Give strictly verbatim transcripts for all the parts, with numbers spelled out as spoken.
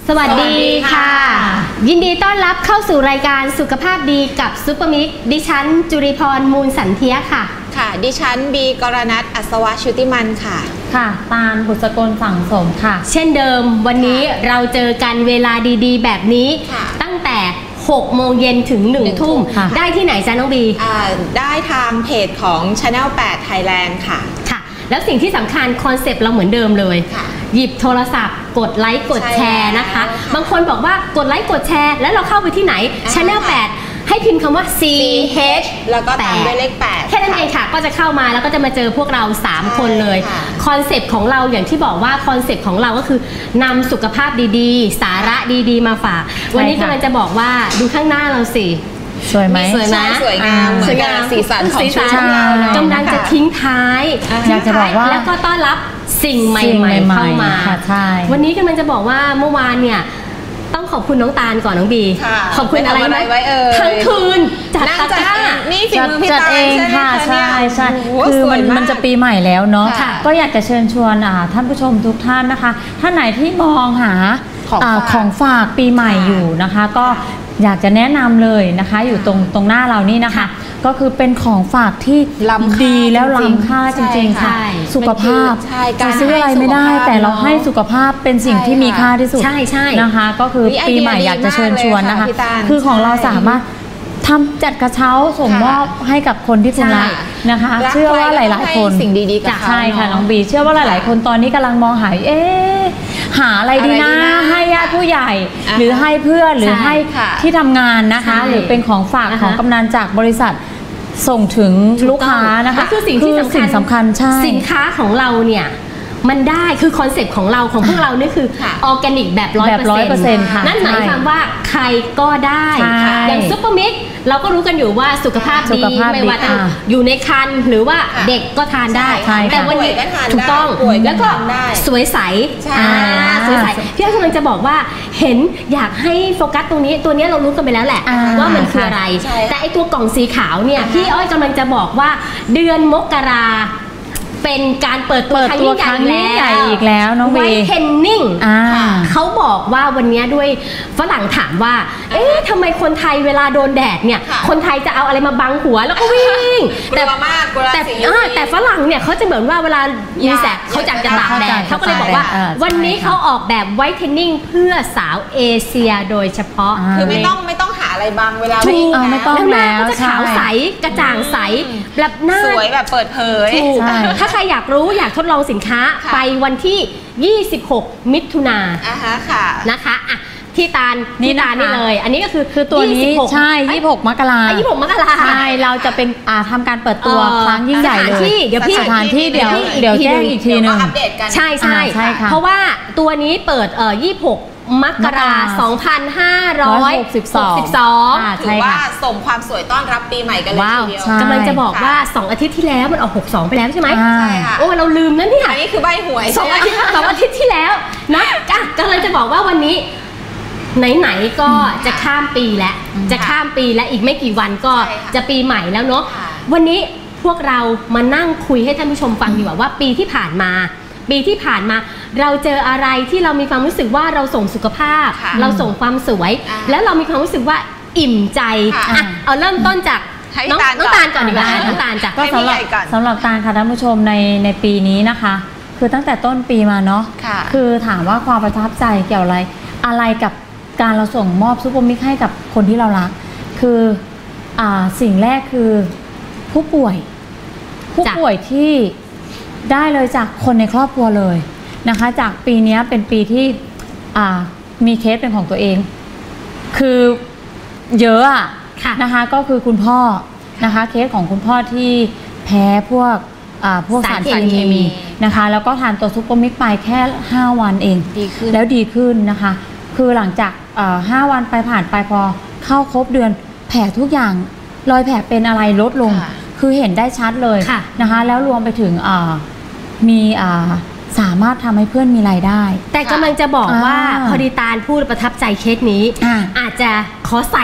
สวัสดีค่ะยินดีต้อนรับเข้าสู่รายการสุขภาพดีกับซุปเปอร์มิกดิฉันจุริพรมูลสันเทียค่ะค่ะดิฉันบีกรณัฐอัศวชุติมันค่ะค่ะตาลบุษกลฝั่งสมค่ะเช่นเดิมวันนี้เราเจอกันเวลาดีๆแบบนี้ตั้งแต่หกโมงเย็นถึงหนึ่งทุ่มได้ที่ไหนจ๊ะน้องบีได้ทางเพจของ Channel แปด Thailand ค่ะค่ะแล้วสิ่งที่สำคัญคอนเซปต์เราเหมือนเดิมเลยหยิบโทรศัพท์กดไลค์กดแชร์นะคะบางคนบอกว่ากดไลค์กดแชร์แล้วเราเข้าไปที่ไหน Channel แปดให้พิมพ์คำว่า ซี เอชแล้วก็ตามด้วยเลขแปดแค่นั้นเองค่ะก็จะเข้ามาแล้วก็จะมาเจอพวกเราสามคนเลยคอนเซปต์ของเราอย่างที่บอกว่าคอนเซปต์ของเราก็คือนำสุขภาพดีๆสาระดีๆมาฝากวันนี้กำลังจะบอกว่าดูข้างหน้าเราสิสวยไหมสวยนะสวยงามสวยงามสีสันของชุดเรากำลังจะทิ้งท้ายอยากจะบอกว่าแล้วก็ต้อนรับสิ่งใหม่ๆเข้ามาวันนี้กำลังจะบอกว่าเมื่อวานเนี่ยต้องขอบคุณน้องตาลก่อนน้องบีขอบคุณอะไรไหมทั้งคืนจัดตะกร้านี่ฝีมือพี่ตาลเองค่ะใช่ใช่คือมันมันจะปีใหม่แล้วเนาะก็อยากจะเชิญชวนท่านผู้ชมทุกท่านนะคะท่านไหนที่มองหาของฝากปีใหม่อยู่นะคะก็อยากจะแนะนำเลยนะคะอยู่ตรงตรงหน้าเรานี่นะคะก็คือเป็นของฝากที่ดีแล้วล้ำค่าจริงๆค่ะสุขภาพจะซื้ออะไรไม่ได้แต่เราให้สุขภาพเป็นสิ่งที่มีค่าที่สุดนะคะก็คือปีใหม่อยากจะเชิญชวนนะคะคือของเราสามารถทำจัดกระเช้าส่งมอบให้กับคนที่คุณรักนะคะเชื่อว่าหลายๆคนสิ่งดีๆกับใช่ค่ะน้องบีเชื่อว่าหลายๆคนตอนนี้กำลังมองหาเอ๊ะหาอะไรดีนะให้ญาติผู้ใหญ่หรือให้เพื่อนหรือให้ที่ทำงานนะคะหรือเป็นของฝากของกำนันจากบริษัทส่งถึงลูกค้านะคะคือสิ่งที่สำคัญใช่สินค้าของเราเนี่ยมันได้คือคอนเซ็ปต์ของเราของพวกเรานี่คือออร์แกนิกแบบร้อยเปอร์เซ็นต์นั่นหมายความว่าใครก็ได้อย่างซุปเปอร์มิกเราก็รู้กันอยู่ว่าสุขภาพดีไม่ว่าจะอยู่ในครรภ์หรือว่าเด็กก็ทานได้แต่วันนี้ถูกต้องแล้วก็สวยใสสวยใสพี่อ้อยกำลังจะบอกว่าเห็นอยากให้โฟกัสตรงนี้ตัวนี้เรารู้กันไปแล้วแหละว่ามันคืออะไรแต่ไอตัวกล่องสีขาวเนี่ยพี่อ้อยกำลังจะบอกว่าเดือนมกราเป็นการเปิดตัวครั้งยิ่งใหญ่อีกแล้วน้องเบย์ไวท์เทนนิ่งเขาบอกว่าวันนี้ด้วยฝรั่งถามว่าเอ๊ะทำไมคนไทยเวลาโดนแดดเนี่ยคนไทยจะเอาอะไรมาบังหัวแล้วก็วิ่งแต่แต่แต่ฝรั่งเนี่ยเขาจะเหมือนว่าเวลามีแสงเขาอยากจะตากแดดเขาก็เลยบอกว่าวันนี้เขาออกแบบไวท์เทนนิ่งเพื่อสาวเอเชียโดยเฉพาะคือไม่ต้องไม่ต้องหาอะไรบังเวลาวิ่งไม่ต้องแล้วจะขาวใสกระจ่างใสแบบหน้าสวยแบบเปิดเผยถ้าใครอยากรู้อยากทดลองสินค้าไปวันที่ยี่สิบหกมิถุนายนนะคะอ่ะที่ตาลที่ตาลนี่เลยอันนี้ก็คือคือตัวนี้ใช่ยี่สิบหกมกรายี่สิบหกมกราใช่เราจะเป็นอ่าทำการเปิดตัวครั้งยิ่งใหญ่เลยเดี๋ยวพี่สถานที่เดี๋ยวเดี๋ยวแจ้งอีกทีนึงใช่ใช่เพราะว่าตัวนี้เปิดเอ่อยี่สิบหกมกราคมสองพันห้าร้อยหกสิบสองถือว่าส่งความสวยต้อนรับปีใหม่กันเลยทีเดียวกำลังจะบอกว่าสองอาทิตย์ที่แล้วมันออกหกสิบสองไปแล้วใช่ไหมใช่ค่ะโอ้เราลืมนั่นเนี่ยอันนี้คือใบหวยสองอาทิตย์สองอาทิตย์ที่แล้วนะกำลังจะบอกว่าวันนี้ไหนๆก็จะข้ามปีแล้วจะข้ามปีและอีกไม่กี่วันก็จะปีใหม่แล้วเนาะวันนี้พวกเรามานั่งคุยให้ท่านผู้ชมฟังดีกว่าว่าปีที่ผ่านมาปีที่ผ่านมาเราเจออะไรที่เรามีความรู้สึกว่าเราส่งสุขภาพเราส่งความสวยแล้วเรามีความรู้สึกว่าอิ่มใจอ่ะเอาเริ่มต้นจากน้องน้องตาลก่อนดีกว่าน้องตาลจากก็สำหรับสำหรับตาลค่ะท่านผู้ชมในในปีนี้นะคะคือตั้งแต่ต้นปีมาเนาะคือถามว่าความประทับใจเกี่ยวอะไรอะไรกับการเราส่งมอบซุปเปอร์มิกให้กับคนที่เรารักคืออ่าสิ่งแรกคือผู้ป่วยผู้ป่วยที่ได้เลยจากคนในครอบครัวเลยนะคะจากปีนี้เป็นปีที่อ่ามีเคสเป็นของตัวเองคือเยอะอะนะคะก็คือคุณพ่อนะคะเคสของคุณพ่อที่แพ้พวกอ่าพวกสารเคมีนะคะแล้วก็ทานตัวซุปเปอร์มิกไปแค่ห้าวันเองแล้วดีขึ้นนะคะคือหลังจากห้าวันไปผ่านไปพอเข้าครบเดือนแผลทุกอย่างรอยแผลเป็นอะไรลดลงคือเห็นได้ชัดเลยนะคะแล้วรวมไปถึงมีสามารถทำให้เพื่อนมีรายได้แต่กำลังจะบอกว่าพอดีตาลพูดประทับใจเคสนี้อาจจะขอใส่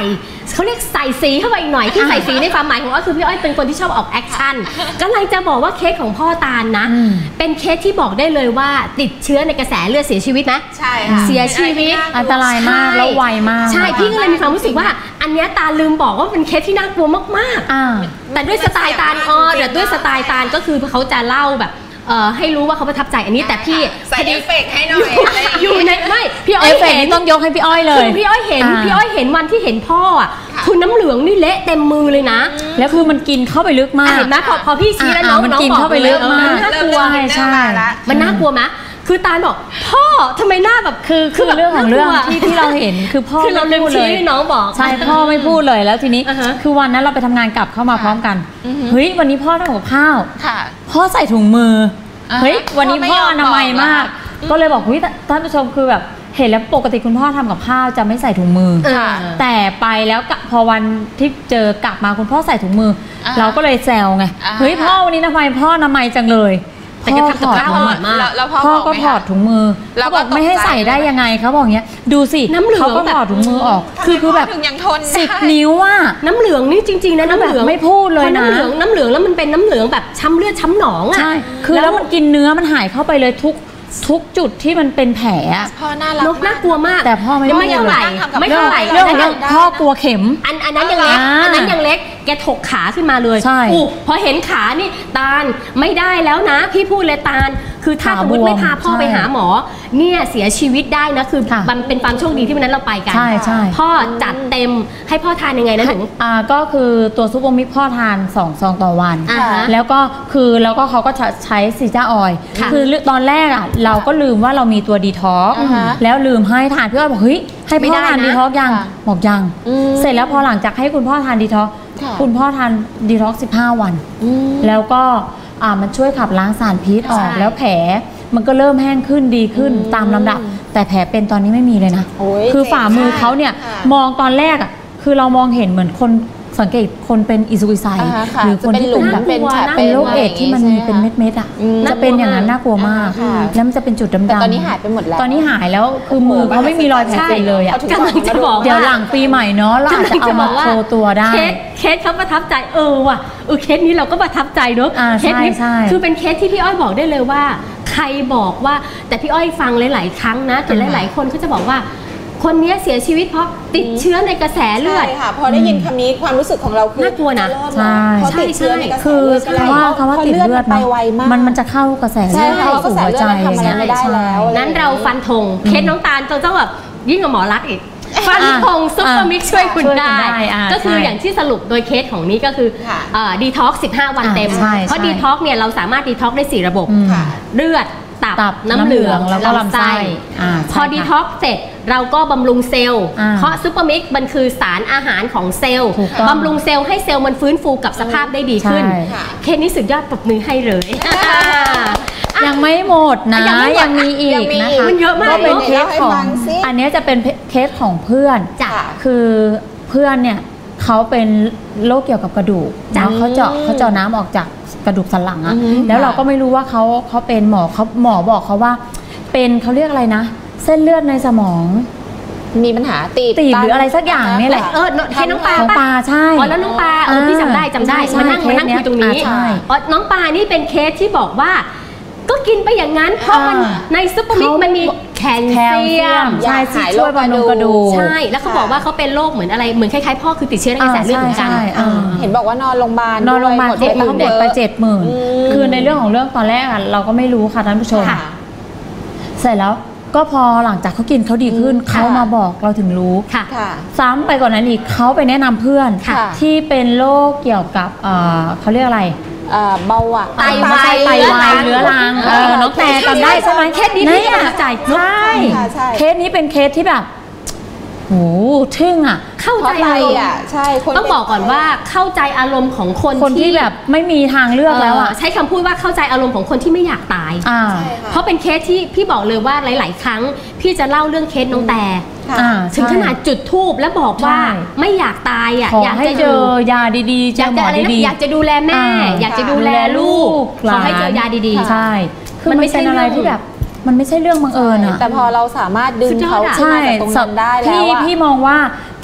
เขาเรียกใส่สีเข้าไปอีกหน่อยที่ใส่สีในความหมายของก็คือพี่อ้อยเป็นคนที่ชอบออกแอคชั่นกำลังจะบอกว่าเคสของพ่อตาลนะเป็นเคสที่บอกได้เลยว่าติดเชื้อในกระแสเลือดเสียชีวิตนะใช่ค่ะเสียชีวิตอันตรายมากแล้วไวมากใช่พี่ก็เลยมีความรู้สึกว่าอันนี้ตาลืมบอกว่าเป็นเคสที่น่ากลัวมากๆแต่ด้วยสไตล์ตาลอ๋อแต่ด้วยสไตล์ตาลก็คือเขาจะเล่าแบบให้รู้ว่าเขาประทับใจอันนี้แต่พี่ใส่เอฟเฟกต์ให้หน่อยอยู่ในไม่พี่อ้อยเห็นต้องยกให้พี่อ้อยเลยพี่อ้อยเห็นพี่อ้อยเห็นวันที่เห็นพ่ออ่ะคือน้ำเหลืองนี่เละเต็มมือเลยนะแล้วคือมันกินเข้าไปลึกมากเห็นไหมพอพอพี่ชี้แล้วน้องมันกินเข้าไปลึกมากน่ากลัวใช่มันน่ากลัวไหมคือตาลบอกพ่อทำไมหน้าแบบคือคือเรื่องของเรื่องที่ที่เราเห็นคือพ่อคือเราลืมชี้น้องบอกใช่พ่อไม่พูดเลยแล้วทีนี้คือวันนั้นเราไปทำงานกลับเข้ามาพร้อมกันเฮ้ยวันนี้พ่อทำกับข้าวพ่อใส่ถุงมือเฮ้ยวันนี้พ่ออนามัยมากก็เลยบอกเฮ้ยท่านผู้ชมคือแบบเห็นแล้วปกติคุณพ่อทำกับข้าวจะไม่ใส่ถุงมือแต่ไปแล้วพอวันที่เจอกลับมาคุณพ่อใส่ถุงมือเราก็เลยแซวไงเฮ้ยพ่อวันนี้ทำไมพ่ออนามัยจังเลยแต่ก็ทำกับข้าวอร่อยมากแล้วพ่อก็ถอดถุงมือแล้วบอกไม่ให้ใส่ได้ยังไงเขาบอกอย่างเงี้ยดูสิเขาก็ถอดถุงมือออกคือคือแบบสิบนิ้วอ่ะน้ำเหลืองนี่จริงๆนะน้ำเหลืองไม่พูดเลยนะน้ำเหลืองน้ำเหลืองแล้วมันเป็นน้ำเหลืองแบบช้ำเลือดช้ำหนองอ่ะใช่คือแล้วมันกินเนื้อมันหายเข้าไปเลยทุกทุกจุดที่มันเป็นแผลพ่อน่ารักน่ากลัวมากแต่พ่อไม่ไม่เท่าไหร่ไม่เท่าไหร่เรื่องเรื่องพ่อกลัวเข็มอันอันนั้นยังเล็กอันนั้นยังเล็กแกถกขาขึ้นมาเลยอู้พอเห็นขานี่ตาลไม่ได้แล้วนะพี่พูดเลยตาลคือถ้าสมมติไม่พาพ่อไปหาหมอเนี่ยเสียชีวิตได้นะคือมันเป็นความโชคดีที่วันนั้นเราไปกันใช่ใช่พ่อจัดเต็มให้พ่อทานยังไงนะหนูอ่าก็คือตัวซุปเปอร์มิกพ่อทานสองซองต่อวันแล้วก็คือแล้วก็เขาก็ใช้ซีจ้าออยล์คือตอนแรกอ่ะเราก็ลืมว่าเรามีตัวดีท็อกแล้วลืมให้ทานพี่อ้อยบอกเฮ้ยให้พ่อทานดีท็อกยังบอกยังเสร็จแล้วพอหลังจากให้คุณพ่อทานดีท็อกคุณพ่อทานดีท็อกสิบห้าวันแล้วก็อ่ามันช่วยขับล้างสารพิษออกแล้วแผลมันก็เริ่มแห้งขึ้นดีขึ้นตามลำดับแต่แผลเป็นตอนนี้ไม่มีเลยนะคือฝ่ามือเขาเนี่ยมองตอนแรกอ่ะคือเรามองเห็นเหมือนคนสังเกตคนเป็นอิสุกิไซหรือคนที่เป็นแบบเป็นโรคเอดส์ที่มันมีเป็นเม็ดๆอ่ะจะเป็นอย่างนั้นน่ากลัวมากแล้วมันจะเป็นจุดดำๆตอนนี้หายไปหมดแล้วตอนนี้หายแล้วคือมือเขาไม่มีรอยแผลเป็นเลยอ่ะกำลังจะบอกเดี๋ยวหลังปีใหม่เนาะเราอาจจะเอามาโชว์ตัวได้เคสเขาประทับใจเออว่ะเออเคสนี้เราก็ประทับใจเนอะเคสนี้คือเป็นเคสที่พี่อ้อยบอกได้เลยว่าใครบอกว่าแต่พี่อ้อยฟังหลายๆครั้งนะแต่หลายๆคนเขาจะบอกว่าคนนี้เสียชีวิตเพราะติดเชื้อในกระแสเลือดใช่ค่ะพอได้ยินคำนี้ความรู้สึกของเราคือน่ากลัวนะใช่ใช่ใช่คือคำว่าคำว่าติดเลือดเนาะมันมันจะเข้ากระแสเลือดเข้าสู่หัวใจอย่างเงี้ยไม่ได้แล้วนั้นเราฟันธงเคสน้องตาลต้องแบบยิ่งกว่าหมอรักอีกฟันธงซุปเปอร์มิกช่วยคุณได้ก็คืออย่างที่สรุปโดยเคสของนี้ก็คือดีท็อกซ์สิบห้าวันเต็มเพราะดีท็อกซ์เนี่ยเราสามารถดีท็อกซ์ได้สี่ระบบเลือดตับน้ำเหลืองแล้วก็ลำไส้พอดีท็อกซ์เสร็จเราก็บำรุงเซลล์เพราะซุปเปอร์มิกมันคือสารอาหารของเซลล์บำรุงเซลล์ให้เซลล์มันฟื้นฟูกับสภาพได้ดีขึ้นเคสนี้สุดยอดปรบมือให้เลยยังไม่หมดนะยังมีอีกนะคะมันเยอะมากก็เป็นเคสของอันนี้จะเป็นเคสของเพื่อนคือเพื่อนเนี่ยเขาเป็นโรคเกี่ยวกับกระดูกแล้วเขาเจาะเขาเจาะน้ำออกจากกระดูกสันหลังอะแล้วเราก็ไม่รู้ว่าเขาเขาเป็นหมอเขาหมอบอกเขาว่าเป็นเขาเรียกอะไรนะเส้นเลือดในสมองมีปัญหาตีบตีบหรืออะไรสักอย่างนี่แหละเออเห็นน้องปลาปลาใช่อ๋อแล้วน้องปลาเออพี่จำได้จำได้มานั่งมานั่งคุยตรงนี้อ๋อน้องปลานี่เป็นเคสที่บอกว่าก็กินไปอย่างนั้นเพราะมันในซุปเปอร์มิกมันมีแคลเซียมใช่ช่วยบำรุงกระดูกใช่แล้วเขาบอกว่าเขาเป็นโรคเหมือนอะไรเหมือนคล้ายๆพ่อคือติดเชื้อในกระแสเลือดเหมือนกันเห็นบอกว่านอนโรงพยาบาลนอนโรงพยาบาลเจ็ดทั้งหมดไปเจ็ดหมื่นคือในเรื่องของเรื่องตอนแรกเราก็ไม่รู้ค่ะท่านผู้ชมเสร็จแล้วก็พอหลังจากเขากินเขาดีขึ้นเขามาบอกเราถึงรู้ซ้ำไปกว่านั้นอีกเขาไปแนะนำเพื่อนที่เป็นโรคเกี่ยวกับเขาเรียกอะไรเบาหวานไตวายไตวายเรื้อรังน้องแต่จำได้ใช่ไหมเคสนี้พี่ประทับใจใช่เคสนี้เป็นเคสที่แบบโอ้ทึ่งอ่ะเข้าใจอารมณ์ใช่ต้องบอกก่อนว่าเข้าใจอารมณ์ของคนคนที่แบบไม่มีทางเลือกแล้วอ่ะใช้คำพูดว่าเข้าใจอารมณ์ของคนที่ไม่อยากตายเพราะเป็นเคสที่พี่บอกเลยว่าหลายๆครั้งพี่จะเล่าเรื่องเคสน้องแต่ถึงขนาดจุดธูปแล้วบอกว่าไม่อยากตายอ่ะอยากให้เจอยาดีๆอยากจะอะไรนะอยากจะดูแลแม่อยากจะดูแลลูกขอให้เจอยาดีๆใช่คือมันไม่ใช่อะไรที่แบบมันไม่ใช่เรื่องบังเอิญอะแต่พอเราสามารถดึงเขาขึ้นมาจากตรงนั้นได้แล้วพี่พี่มองว่าถ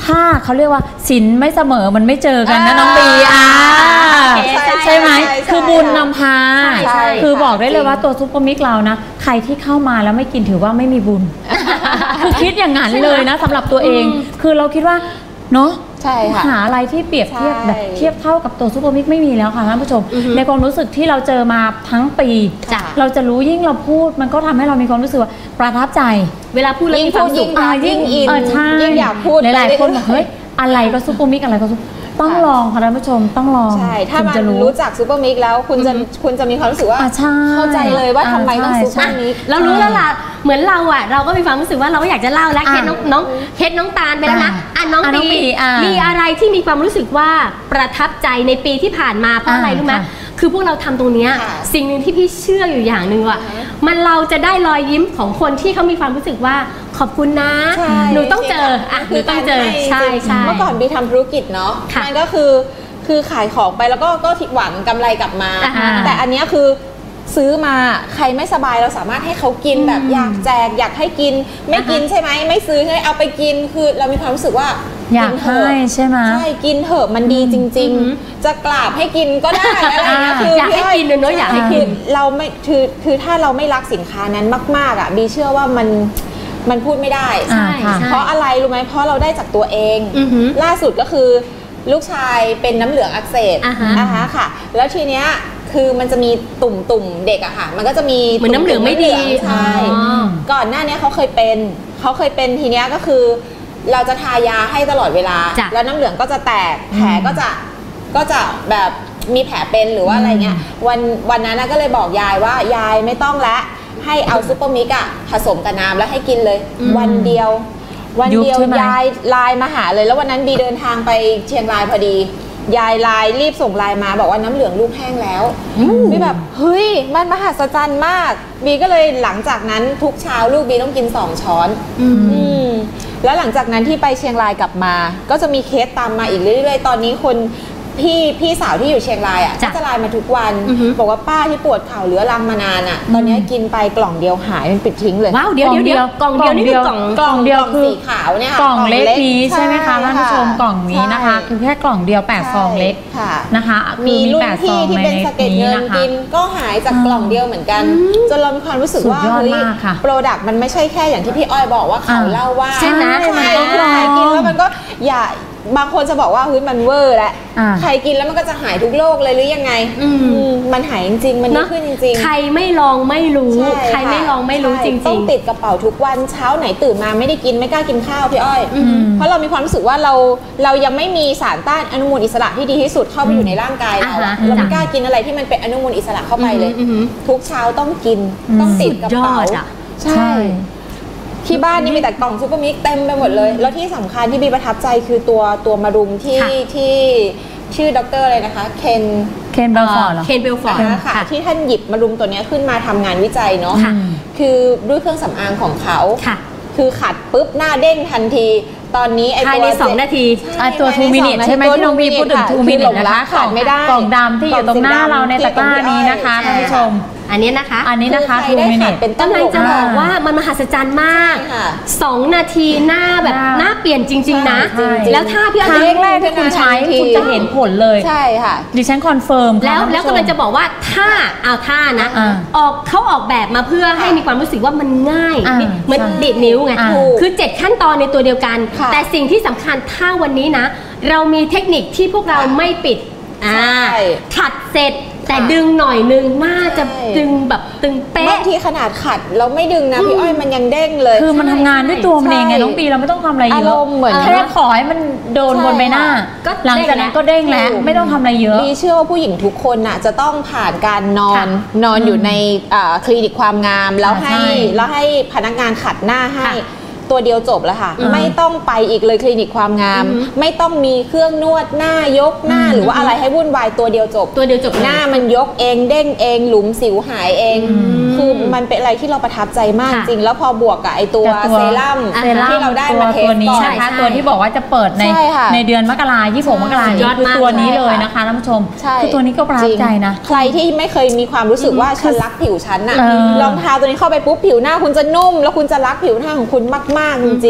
ถ้าเขาเรียกว่าศีลไม่เสมอมันไม่เจอกันนะน้องบีอ่าใช่ไหมคือบุญนำพาคือบอกได้เลยว่าตัวซุปเปอร์มิกเรานะใครที่เข้ามาแล้วไม่กินถือว่าไม่มีบุญคือคิดอย่างนั้นเลยนะสำหรับตัวเองคือเราคิดว่าเนาะใช่ค่ะหาอะไรที่เปรียบเทียบแบบเทียบเท่ากับตัวซุปเปอร์มิกไม่มีแล้วค่ะท่านผู้ชมในความรู้สึกที่เราเจอมาทั้งปีเราจะรู้ยิ่งเราพูดมันก็ทำให้เรามีความรู้สึกว่าประทับใจเวลาพูดแล้วมีความสุขยิ่งอินยิ่งอยากพูดหลายๆคนบอกเฮ้ยอะไรก็ซุปเปอร์มิกอะไรก็ซุปต้องลองค่ะท่านผู้ชมต้องลองใช่ถ้ามันรู้จักซูเปอร์มิกแล้วคุณจะคุณจะมีความรู้สึกว่าเข้าใจเลยว่าทำไมต้องซูเปอร์มิกเรารู้แล้วล่ะเหมือนเราอ่ะเราก็มีความรู้สึกว่าเราก็อยากจะเล่าแล้วเคสน้องน้องเคสน้องตาลไปแล้วนะอ่ะน้องปีมีอะไรที่มีความรู้สึกว่าประทับใจในปีที่ผ่านมาเพราะอะไรรู้ไหมคือพวกเราทำตรงนี้สิ่งหนึ่งที่พี่เชื่ออยู่อย่างหนึ่งว่ามันเราจะได้รอยยิ้มของคนที่เขามีความรู้สึกว่าขอบคุณนะหนูต้องเจออ่ะหนูต้องเจอใช่ใช่เมื่อก่อนบีทำธุรกิจเนาะมันก็คือคือขายของไปแล้วก็ก็หวังกำไรกลับมาแต่อันนี้คือซื้อมาใครไม่สบายเราสามารถให้เขากินแบบอยากแจกอยากให้กินไม่กินใช่ไหมไม่ซื้อใช่เอาไปกินคือเรามีความรู้สึกว่าอยากให้ใช่ไหมใช่กินเถอะมันดีจริงๆจะกราบให้กินก็ได้อะไรเงี้ยคืออยากให้กินเนอะอยากให้กินเราไม่คือคือถ้าเราไม่รักสินค้านั้นมากๆอ่ะบีเชื่อว่ามันมันพูดไม่ได้ใช่เพราะอะไรรู้ไหมเพราะเราได้จากตัวเองล่าสุดก็คือลูกชายเป็นน้ำเหลืองอักเสบนะคะค่ะแล้วทีเนี้ยคือมันจะมีตุ่มตุ่มเด็กอะค่ะมันก็จะมีเหมือนน้ำเหลืองไม่ดีใช่ก่อนหน้านี้เขาเคยเป็นเขาเคยเป็นทีเนี้ยก็คือเราจะทายาให้ตลอดเวลาแล้วน้ำเหลืองก็จะแตกแผลก็จะก็จะแบบมีแผลเป็นหรือว่าอะไรเงี้ยวันวันนั้นก็เลยบอกยายว่ายายไม่ต้องละให้เอาซุปเปอร์มิกอะผสมกับน้ำแล้วให้กินเลยวันเดียววันเดียวยายไลน์มาหาเลยแล้ววันนั้นบีเดินทางไปเชียงรายพอดียายไลน์รีบส่งไลน์มาบอกว่าน้ำเหลืองลูกแห้งแล้วบีแบบเฮ้ยมันมหัศจรรย์มากบีก็เลยหลังจากนั้นทุกเช้าลูกบีต้องกินสองช้อนแล้วหลังจากนั้นที่ไปเชียงรายกลับมาก็จะมีเคสตามมาอีกเรื่อยๆตอนนี้คนพี่พี่สาวที่อยู่เชียงรายอ่ะก็จะไลน์มาทุกวันบอกว่าป้าที่ปวดเข่าเรื้อรังมานานอ่ะตอนนี้กินไปกล่องเดียวหายมันปิดทิ้งเลยว้าวเดี๋ยวเดี๋ยวกล่องเดียวนี่คือกล่องกล่องเดียวคือสีขาวเนี่ยกล่องเล็กนี้ใช่ไหมคะท่านผู้ชมกล่องนี้นะคะคือแค่กล่องเดียวแปดซองเล็กนะคะมีรุ่นพี่ที่เป็นสะเก็ดเงินกินก็หายจากกล่องเดียวเหมือนกันจนเรามีความรู้สึกว่าเฮ้ยโปรดักต์มันไม่ใช่แค่อย่างที่พี่อ้อยบอกว่าเขาเล่าว่าใช่ไหมใช่คือใครกินแล้วมันก็อย่าบางคนจะบอกว่าเฮ้ยมันเวอร์แหละใครกินแล้วมันก็จะหายทุกโรคเลยหรือยังไงมันหายจริงๆมันดีขึ้นจริงๆใครไม่ลองไม่รู้ใครไม่ลองไม่รู้จริงๆต้องติดกระเป๋าทุกวันเช้าไหนตื่นมาไม่ได้กินไม่กล้ากินข้าวพี่อ้อยเพราะเรามีความรู้สึกว่าเราเรายังไม่มีสารต้านอนุมูลอิสระที่ดีที่สุดเข้าไปอยู่ในร่างกายเราเราไม่กล้ากินอะไรที่มันเป็นอนุมูลอิสระเข้าไปเลยทุกเช้าต้องกินต้องติดกระเป๋าใช่ที่บ้านนี่มีแต่กล่องซุปเปอร์มิกเต็มไปหมดเลยแล้วที่สำคัญที่บีประทับใจคือตัวตัวมะรุมที่ที่ชื่อด็อกเตอร์อะไรนะคะเคนเคนเบลฟอร์ดเคนเบลฟอร์ดค่ะที่ท่านหยิบมะรุมตัวนี้ขึ้นมาทำงานวิจัยเนาะคือด้วยเครื่องสำอางของเขาคือขัดปุ๊บหน้าเด้งทันทีตอนนี้ไอตัวภายในสองนาทีตัวทูมินิทใช่ไหมที่น้องบีพูดถึงทูมินิทนะคะขาดไม่ได้กล่องดำที่อยู่ตรงหน้าเราในตะกร้านี้นะคะท่านผู้ชมอันนี้นะคะอันนี้นะคะทูมินิทกำลังจะบอกว่ามันมหัศจรรย์มากสองนาทีหน้าแบบหน้าเปลี่ยนจริงๆนะแล้วถ้าพี่อ้อยแรกที่คุณใช้คุณจะเห็นผลเลยใช่ค่ะดิฉันคอนเฟิร์มแล้วแล้วกำลังจะบอกว่าถ้าเอาท่านะออกเขาออกแบบมาเพื่อให้มีความรู้สึกว่ามันง่ายเหมือนดีดนิ้วไงคือเจ็ดขั้นตอนในตัวเดียวกันแต่สิ่งที่สำคัญถ้าวันนี้นะเรามีเทคนิคที่พวกเราไม่ปิดอ่าถัดเสร็จแต่ดึงหน่อยนึงน่าจะดึงแบบตึงเป๊ะบางทีขนาดขัดเราไม่ดึงนะพี่อ้อยมันยังเด้งเลยคือมันทำงานด้วยตัวมันเองไงน้องปีเราไม่ต้องทำอะไรเยอะเหมือนแค่ขอให้มันโดนบนใบหน้าหลังจากนั้นก็เด้งแล้วไม่ต้องทำอะไรเยอะพี่เชื่อว่าผู้หญิงทุกคนน่ะจะต้องผ่านการนอนนอนอยู่ในคลินิกความงามแล้วให้แล้วให้พนักงานขัดหน้าให้ตัวเดียวจบแล้วค่ะไม่ต้องไปอีกเลยคลินิกความงามไม่ต้องมีเครื่องนวดหน้ายกหน้าหรือว่าอะไรให้วุ่นวายตัวเดียวจบตัวเดียวจบหน้ามันยกเองเด้งเองหลุมสิวหายเองคือมันเป็นอะไรที่เราประทับใจมากจริงแล้วพอบวกกับไอตัวเซรั่มที่เราได้มาเทสนี้นะคะตัวที่บอกว่าจะเปิดในในเดือนมกราคมยี่สิบหกมกราคมคือตัวนี้เลยนะคะท่านผู้ชมคือตัวนี้ก็ประทับใจนะใครที่ไม่เคยมีความรู้สึกว่าฉันรักผิวฉันน่ะรองเท้าตัวนี้เข้าไปปุ๊บผิวหน้าคุณจะนุ่มแล้วคุณจะรักผิวหน้าของคุณมากๆจริงๆ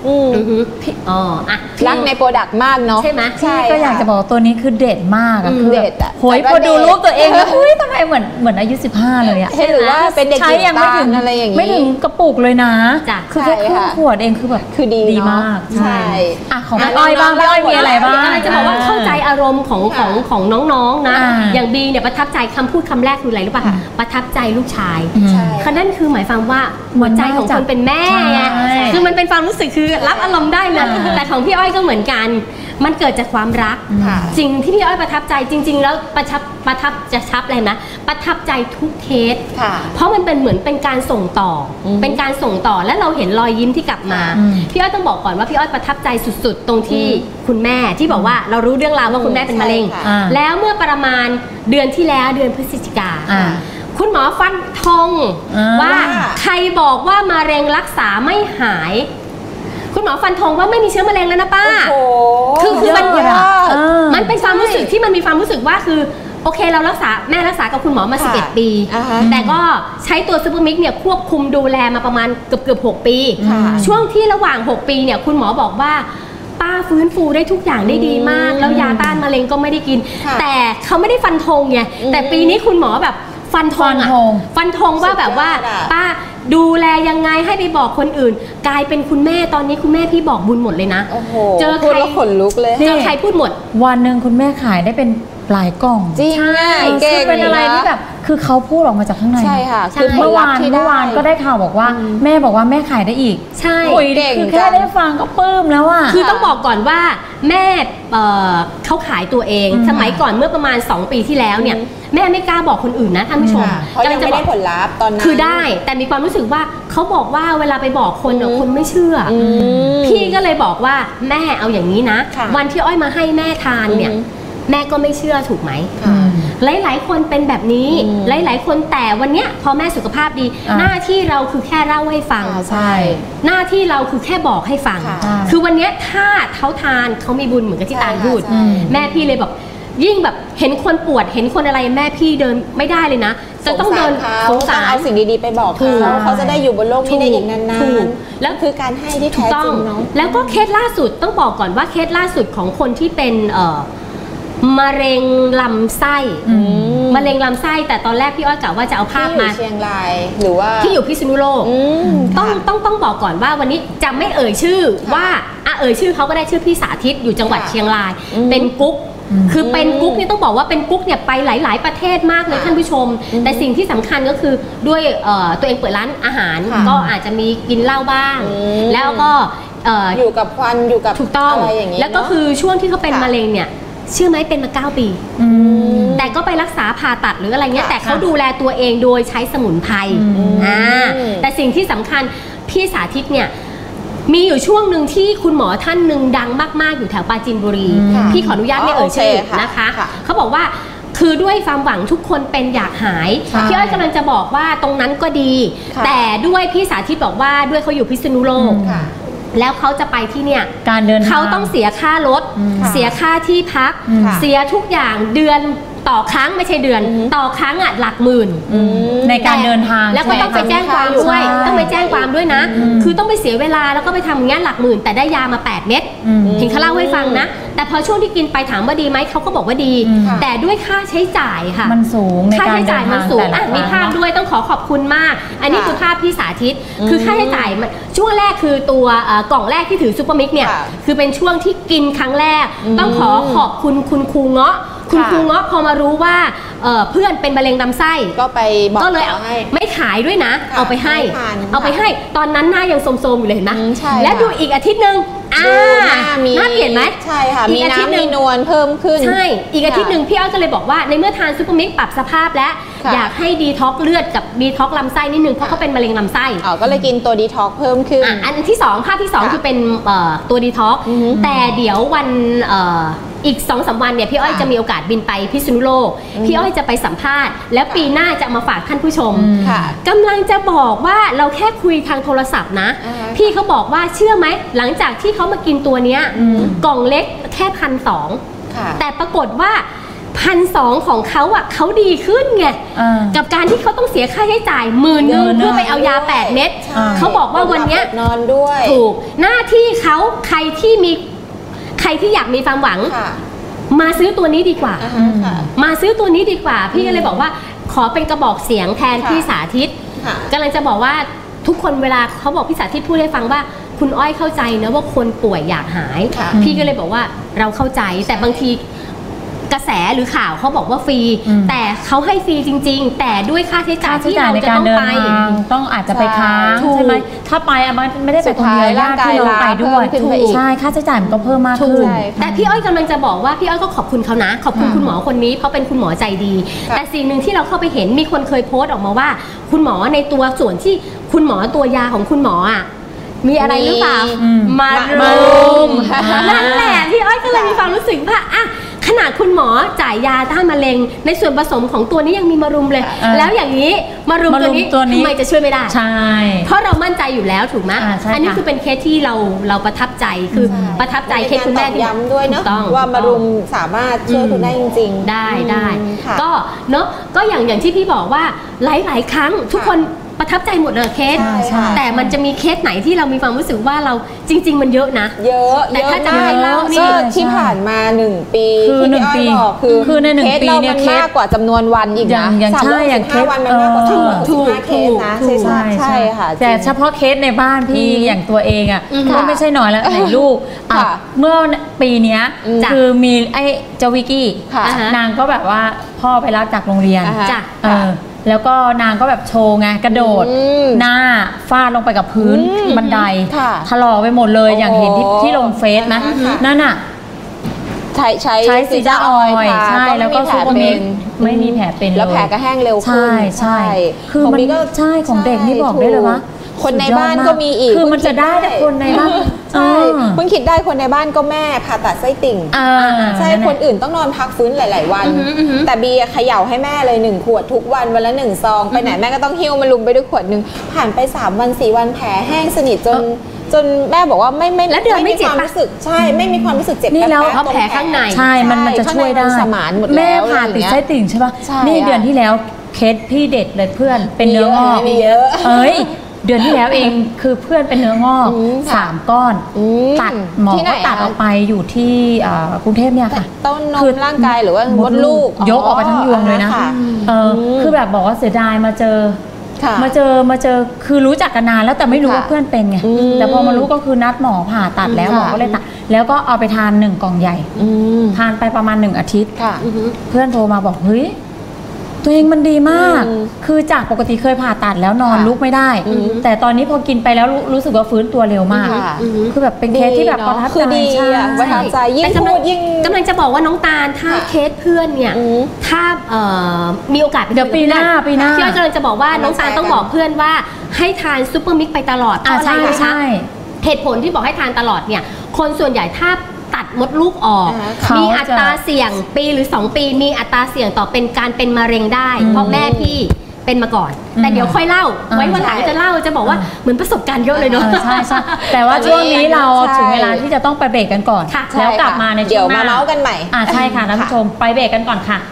อืมอ๋ออ่ะรักในโปรดักต์มากเนาะใช่ไหมใช่ก็อยากจะบอกตัวนี้คือเด็ดมากอะคือเด็ดอะโหยพอดูรูปตัวเองแล้วอุ้ยทำไมเหมือนเหมือนอายุสิบห้าเลยอะหรือว่าเป็นเด็กใช้ยังไม่ถึงอะไรอย่างนี้ไม่ถึงกระปุกเลยนะจ้ะคือแค่ครึ่งขวดเองคือแบบคือดีดีเนาะมากใช่อ่ะของพี่อ้อยบ้างพี่อ้อยมีอะไรบ้างอะไรจะบอกว่าเข้าใจอารมณ์ของของของน้องๆนะอ่าอย่างบีเนี่ยประทับใจคำพูดคำแรกคืออะไรรู้ป่ะค่ะประทับใจลูกชายใช่คันนั่นคือหมายความว่าหัวใจของคนเป็นแม่ไงใช่คือมันเป็นความรู้สึกคือรับอารมณ์ได้เลยแต่ของพี่อ้อยก็เหมือนกัน มันเกิดจากความรักค่ะสิ่งที่พี่อ้อยประทับใจจริง ๆ แล้วประทับประทับจะชับอะไรนะประทับใจทุกเคสค่ะเพราะมันเป็นเหมือนเป็นการส่งต่ออมเป็นการส่งต่อและเราเห็นรอยยิ้มที่กลับมาอืมพี่อ้อยต้องบอกก่อนว่าพี่อ้อยประทับใจสุดๆ ตรงที่คุณแม่ที่บอกว่าเรารู้เรื่องราวว่าคุณแม่เป็นมะเร็งใช่ค่ะอ่าแล้วเมื่อประมาณเดือนที่แล้วเดือนพฤศจิกาอ่าคุณหมอฟันธงอ่าว่าใครบอกว่ามะเร็งรักษาไม่หาย คุณหมอฟันธงว่าไม่มีเชื้อมะเร็งแล้วนะป้าโอ้โหคือคือมันยอดเออมันเป็นความรู้สึกที่มันมีความรู้สึกว่าคือโอเคเรารักษาแม่รักษากับคุณหมอมาค่ะสิบเอ็ด ปีอ่าฮะแต่ก็ใช้ตัวซูเปอร์มิกเนี่ยควบคุมดูแลมาประมาณเกือบเกือบหกปีค่ะช่วงที่ระหว่าง หก ปีเนี่ยคุณหมอบอกว่าป้าฟื้นฟูได้ทุกอย่างได้ดีมากอืมแล้วยาต้านมะเร็งก็ไม่ได้กินค่ะแต่เขาไม่ได้ฟันธงไงอืมแต่ปีนี้คุณหมอแบบฟันธงอะฟันธงฟันธงว่าแบบว่าสุดยอดอะป้าดูแลยังไงให้ไปบอกคนอื่น กลายเป็นคุณแม่ตอนนี้คุณแม่พี่บอกบุญหมดเลยนะโอ้โหเจอพูดใครแล้วขนลุกเลยเจอใครพูดหมดวันหนึ่งคุณแม่ขายได้เป็นหลายกล่องจริงใช่เก่คืงอเป็นอะไรที่แบบคือเขาพูดออกมาจากข้างในใช่ค่ะใช่คือผลเมื่อลัวาพนธ์ที่เมื่อวานได้ก็ได้ข่าวบอกว่าอืมแม่บอกว่าแม่ขายได้อีกใช่โอ้ยเก่งคือแค่จังได้ฟังก็ปลื้มแล้วอ่ะคือต้องบอกก่อนว่าแม่เอ่อเขาขายตัวเองอืมสมัยก่อนเมื่อประมาณ สอง ปีที่แล้วเนี่ยอืมแม่ไม่กล้าบอกคนอื่นนะท่านผู้ชมค่ะเพราะยังไม่ได้ผลลัพธ์ตอนนั้นคือได้แต่มีความรู้สึกว่าเขาบอกว่าเวลาไปบอกคนเนี่ยอืมคนไม่เชื่อออืมพี่ก็เลยบอกว่าแม่เอาอย่างนี้นะค่ะวันที่อ้อยมาให้แม่ทานเนี่ยอืมแม่ก็ไม่เชื่อถูกไหมค่ะหลายๆ คนเป็นแบบนี้อืมหลายๆ คนแต่วันเนี้ยพอแม่สุขภาพดีอ่าหน้าที่เราคือแค่เล่าให้ฟังอ่าใช่หน้าที่เราคือแค่บอกให้ฟังค่ะคือวันเนี้ยถ้าเขาทานเขามีบุญเหมือนกับที่ใช่ตาลพูดใช่แม่พี่เลยแบบยิ่งแบบเห็นคนปวดเห็นคนอะไรแม่พี่เดินไม่ได้เลยนะ จะต้องเดินสสงงสาสาร รเอาสิ่งดีๆไปบอกถูกเขาเขาจะได้อยู่บนโลกนี้ได้อีกนานถูกๆแล้วคือการให้ที่ถูแท้กต้จอริงงเนาะแล้วก็เคสล่าสุดต้องบอกก่อนว่าเคสล่าสุดของคนที่เป็นเอ่อมะเร็งลำไส้อืมมะเร็งลำไส้แต่ตอนแรกพี่อ้อยกะว่าจะเอาภาพที่อยู่มาเชียงรายหรือว่าที่อยู่พิษณุโลกอืมต้องค่ะต้องต้องบอกก่อนว่าวันนี้จะไม่เอ่ยชื่อค่ะว่าอ่ะเอ่ยชื่อเขาก็ได้ชื่อพี่สาธิตอยู่จังหวัดค่ะเชียงรายอืมเป็นกุ๊กอืมคือเป็นกุ๊กนี่ต้องบอกว่าเป็นกุ๊กเนี่ยไปหลาย ๆ ประเทศมากเลยค่ะท่านผู้ชมอืมแต่สิ่งที่สำคัญก็คือด้วยเอ่อตัวเองเปิดร้านอาหารค่ะก็อาจจะมีกินเหล้าบ้างอืมแล้วก็เอ่ออยู่กับควันอยู่กับถูกต้องอะไรอย่างนี้แล้วก็เนะคือช่วงที่เขาเป็นค่ะมะเร็งเนี่ยเชื่อไหมเป็นมาเก้าปีอืมแต่ก็ไปรักษาผ่าตัดหรืออะไรเงี้ยค่ะแต่เขาดูแลตัวเองโดยใช้สมุนไพรอืมอ่าแต่สิ่งที่สำคัญพี่สาธิตเนี่ยมีอยู่ช่วงหนึ่งที่คุณหมอท่านหนึ่งดังมากๆอยู่แถวปราจีนบุรีค่ะพี่ขออนุญาตไม่เอ่ยชื่อโอเคค่ะนะคะค่ะเขาบอกว่าคือด้วยความหวังทุกคนเป็นอยากหายใช่พี่อ้อยกำลังจะบอกว่าตรงนั้นก็ดีค่ะแต่ด้วยพี่สาธิตบอกว่าด้วยเขาอยู่พิษณุโลกค่ะแล้วเขาจะไปที่เนี่ยการเดินทางเขาต้องเสียค่ารถอืมเสียค่าที่พักอืมเสียทุกอย่างเดือนต่อครั้งไม่ใช่เดือนอืมต่อครั้งอ่ะหลักหมื่นอืมในการเดินทางแล้วก็ต้องไปแจ้งความด้วยใช่ต้องไปแจ้งความด้วยนะอืมคือต้องไปเสียเวลาแล้วก็ไปทำอย่างเงี้ยหลักหมื่น แต่ได้ยามาแปดเม็ดอืมเห็นเขาเล่าให้ฟังนะ แต่พอช่วงที่กินไปถามว่าดีไหมเขาก็บอกว่าดีอืมแต่ด้วยค่าใช้จ่ายค่ะมันสูงในค่าการใช้เดิจ่ายนมัทาน งสูงแต่ละอ่ะครั้มีงภาพเนาะด้วยต้องขอขอบคุณมาก อันนี้ค่ะคือภาพพี่สาธิตอืมคือค่าใช้จ่ายมันช่วงแรกคือตัวเอ่อกล่องแรกที่ถือซูเปอร์มิกเนี่ยค่ะคือเป็นช่วงที่กินครั้งแรกอืมต้องขอขอบคุณคุณครูเงาะ คุณค่ะครูเงาะพอมารู้ว่าเอ่อเพื่อนเป็นมะเร็งลำไส้ก็ไปบอกก็เลยต่เอาอให้ไม่ขายด้วยนะค่ะเอาไปให้ให้ทานเอาไปให้ตอนนั้นหน้ายังโทรมๆอยู่เลยเห็นไหมอืมใช่แล้วค่ะดูอีกอาทิตย์หนึ่งอ่าดูหน้ามีหน้าเปลี่ยนไหมใช่ค่ะอีมีกอาทิตย์หน้ำนึ่มีงนวลเพิ่มขึ้นใช่ อีกอาทิตย์หนึ่งพี่อ้อยก็เลยบอกว่าในเมื่อทานซูเปอร์มิกปรับสภาพแล้วค่ะอยากให้ดีท็อกเลือดกับดีท็อกลำไส้นิดนึงเพราะเขาเป็นมะเร็งลำไส้อ๋อก็เลยกินตัวดีท็อกเพิ่มขึ้นอ่ะอันที่สองภาพที่สองค่ะคือเป็นเอ่อตัวดีท็อกอือฮึแต่เดี๋ยววันเอ่ออีกสองสามวันเนี่ยพี่อ้อยค่ะจะมีโอกาสบินไปพิษณุโลกอืมพี่อ้อยจะไปสัมภาษณ์ แล้วปีหน้าจะมาฝากท่านผู้ชมอืมค่ะกำลังจะบอกว่าเราแค่คุยทางโทรศัพท์นะอ่าฮะพี่เขาบอกว่าเชื่อไหมหลังจากที่เขามากินตัวเนี้ยอืมกล่องเล็กแค่พันสองค่ะแต่ปรากฏว่าพันสองของเขาอ่ะเขาดีขึ้นไงกับการที่เขาต้องเสียค่าใช้จ่ายหมื่นนึงเพื่อไปเอายาแปดเม็ดเขาบอกว่าวันนี้นอนด้วยถูกหน้าที่เขาใครที่มีใครที่อยากมีความหวังมาซื้อตัวนี้ดีกว่ามาซื้อตัวนี้ดีกว่าพี่ก็เลยบอกว่าขอเป็นกระบอกเสียงแทนพี่สาธิตกำลังจะบอกว่าทุกคนเวลาเขาบอกพี่สาธิตพูดให้ฟังว่าคุณอ้อยเข้าใจนะว่าคนป่วยอยากหายพี่ก็เลยบอกว่าเราเข้าใจแต่บางทีกระแสหรือข่าวเขาบอกว่าฟรีแต่เขาให้ฟรีจริงๆแต่ด้วยค่าใช้จ่ายที่เราจะต้องไปต้องอาจจะไปค้างใช่ไหมถ้าไปมันไม่ได้ไปคนเดียวญาติพี่น้องไปด้วยใช่ค่าใช้จ่ายมันก็เพิ่มมากขึ้นแต่พี่อ้อยกำลังจะบอกว่าพี่อ้อยก็ขอบคุณเขานะขอบคุณคุณหมอคนนี้เพราะเป็นคุณหมอใจดีแต่สิ่งหนึ่งที่เราเข้าไปเห็นมีคนเคยโพสต์ออกมาว่าคุณหมอในตัวส่วนที่คุณหมอตัวยาของคุณหมออ่ะมีอะไรหรือเปล่ามารุมนั่นแหละพี่อ้อยก็เลยมีความรู้สึกว่าอ่ะขนาดคุณหมอจ่ายยาต้านมะเร็งในส่วนผสมของตัวนี้ยังมีมารุมเลยแล้วอย่างนี้มารุมตัวนี้ทำไมจะช่วยไม่ได้ใช่เพราะเรามั่นใจอยู่แล้วถูกไหมอันนี้คือเป็นเคสที่เราเราประทับใจคือประทับใจเคสคุณแม่ที่ย้ำด้วยเนาะว่ามารุมสามารถช่วยคุณได้จริงๆได้ได้ก็เนาะก็อย่างอย่างที่พี่บอกว่าหลายๆครั้งทุกคนประทับใจหมดเลยเคสแต่มันจะมีเคสไหนที่เรามีความรู้สึกว่าเราจริงๆมันเยอะนะเยอะแต่ถ้าจะให้เล่านี่ที่ผ่านมาหนึ่งปีคือหนึ่งปีคือคือในหนึ่งปีเนี่ยเคสมากกว่าจำนวนวันอีกนะอย่างใช่อย่างเคสวันมันมากกว่าถูกถูกเคสนะใช่ใช่ค่ะแต่เฉพาะเคสในบ้านพี่อย่างตัวเองอ่ะก็ไม่ใช่น้อยแล้วไหนลูกเมื่อปีนี้คือมีไอ้เจ้าวิกกี้นางก็แบบว่าพ่อไปรับจากโรงเรียนจ้ะแล้วก็นางก็แบบโชว์ไงกระโดดหน้าฟาดลงไปกับพื้นบันไดถลอกไปหมดเลยอย่างเห็นที่ที่ลงเฟซนะนั่นน่ะใช้ใช้ใช้ซีจ้าออยใช่แล้วก็ซูเปอร์มิกไม่มีแผลเป็นแล้วแผลก็แห้งเร็วขึ้นใช่ใช่คือมันก็ใช่ของเด็กนี่บอกได้เลยว่าคนในบ้านก็มีอีกคือมันจะได้แต่คนในบ้านใช่เพิ่งคิดได้คนในบ้านก็แม่ผ่าตัดไส้ติ่งใช่คนอื่นต้องนอนพักฟื้นหลายๆวันแต่บีเขย่าให้แม่เลยหนึ่งขวดทุกวันวันละหนึ่งซองไปไหนแม่ก็ต้องหิ้วมาลุมไปด้วยขวดหนึ่งผ่านไปสามวันสี่วันแผลแห้งสนิทจนจนแม่บอกว่าไม่ไม่แล้วเดือนไม่เจ็บรู้สึกใช่ไม่มีความรู้สึกเจ็บนี่แล้วเพราะแผลข้างในใช่มันมันจะช่วยได้แม่ผ่าติดไส้ติ่งใช่ป่ะนี่เดือนที่แล้วเคสพี่เด็ดเลยเพื่อนเป็นเนื้องอกมีเยอะเอ้ยเดือนที่แล้วเองคือเพื่อนเป็นเนื้องอกสามก้อนตัดหมอก็ตัดออกไปอยู่ที่กรุงเทพเนี่ยค่ะต้นนมร่างกายหรือว่ามดลูกยกออกไปทั้งยวงเลยนะเออคือแบบบอกว่าเสียดายมาเจอมาเจอมาเจอคือรู้จักกันนานแล้วแต่ไม่รู้ว่าเพื่อนเป็นไงแต่พอมารู้ก็คือนัดหมอผ่าตัดแล้วหมอก็เลยตัดแล้วก็เอาไปทานหนึ่งกล่องใหญ่ทานไปประมาณหนึ่งอาทิตย์เพื่อนโทรมาบอกเฮ้ยตัวเองมันดีมากคือจากปกติเคยผ่าตัดแล้วนอนลุกไม่ได้แต่ตอนนี้พอกินไปแล้วรู้สึกว่าฟื้นตัวเร็วมากคือแบบเป็นเคสที่แบบประทับใจใช่ประทับใจยิ่งพูดยิ่งกำลังจะบอกว่าน้องตาลถ้าเคสเพื่อนเนี่ยถ้ามีโอกาสเดี๋ยวปีหน้าปีหน้าพี่อ้อยกำลังจะบอกว่าน้องตาลต้องบอกเพื่อนว่าให้ทานซูเปอร์มิกไปตลอดเพราะอะไรนะคะเหตุผลที่บอกให้ทานตลอดเนี่ยคนส่วนใหญ่ถ้าตัดมดลูกออกมีอัตราเสี่ยงปีหรือสองปีมีอัตราเสี่ยงต่อเป็นการเป็นมะเร็งได้เพราะแม่พี่เป็นมาก่อนแต่เดี๋ยวค่อยเล่าไว้วันหลังจะเล่าจะบอกว่าเหมือนประสบการณ์เยอะเลยเนาะใช่ใช่แต่ว่าช่วงนี้เราถึงเวลาที่จะต้องไปเบรกกันก่อนแล้วกลับมาในช่วงหน้าเดี๋ยวมาเมาส์กันใหม่อ่าใช่ค่ะท่านผู้ชมไปเบรกกันก่อนค่ะ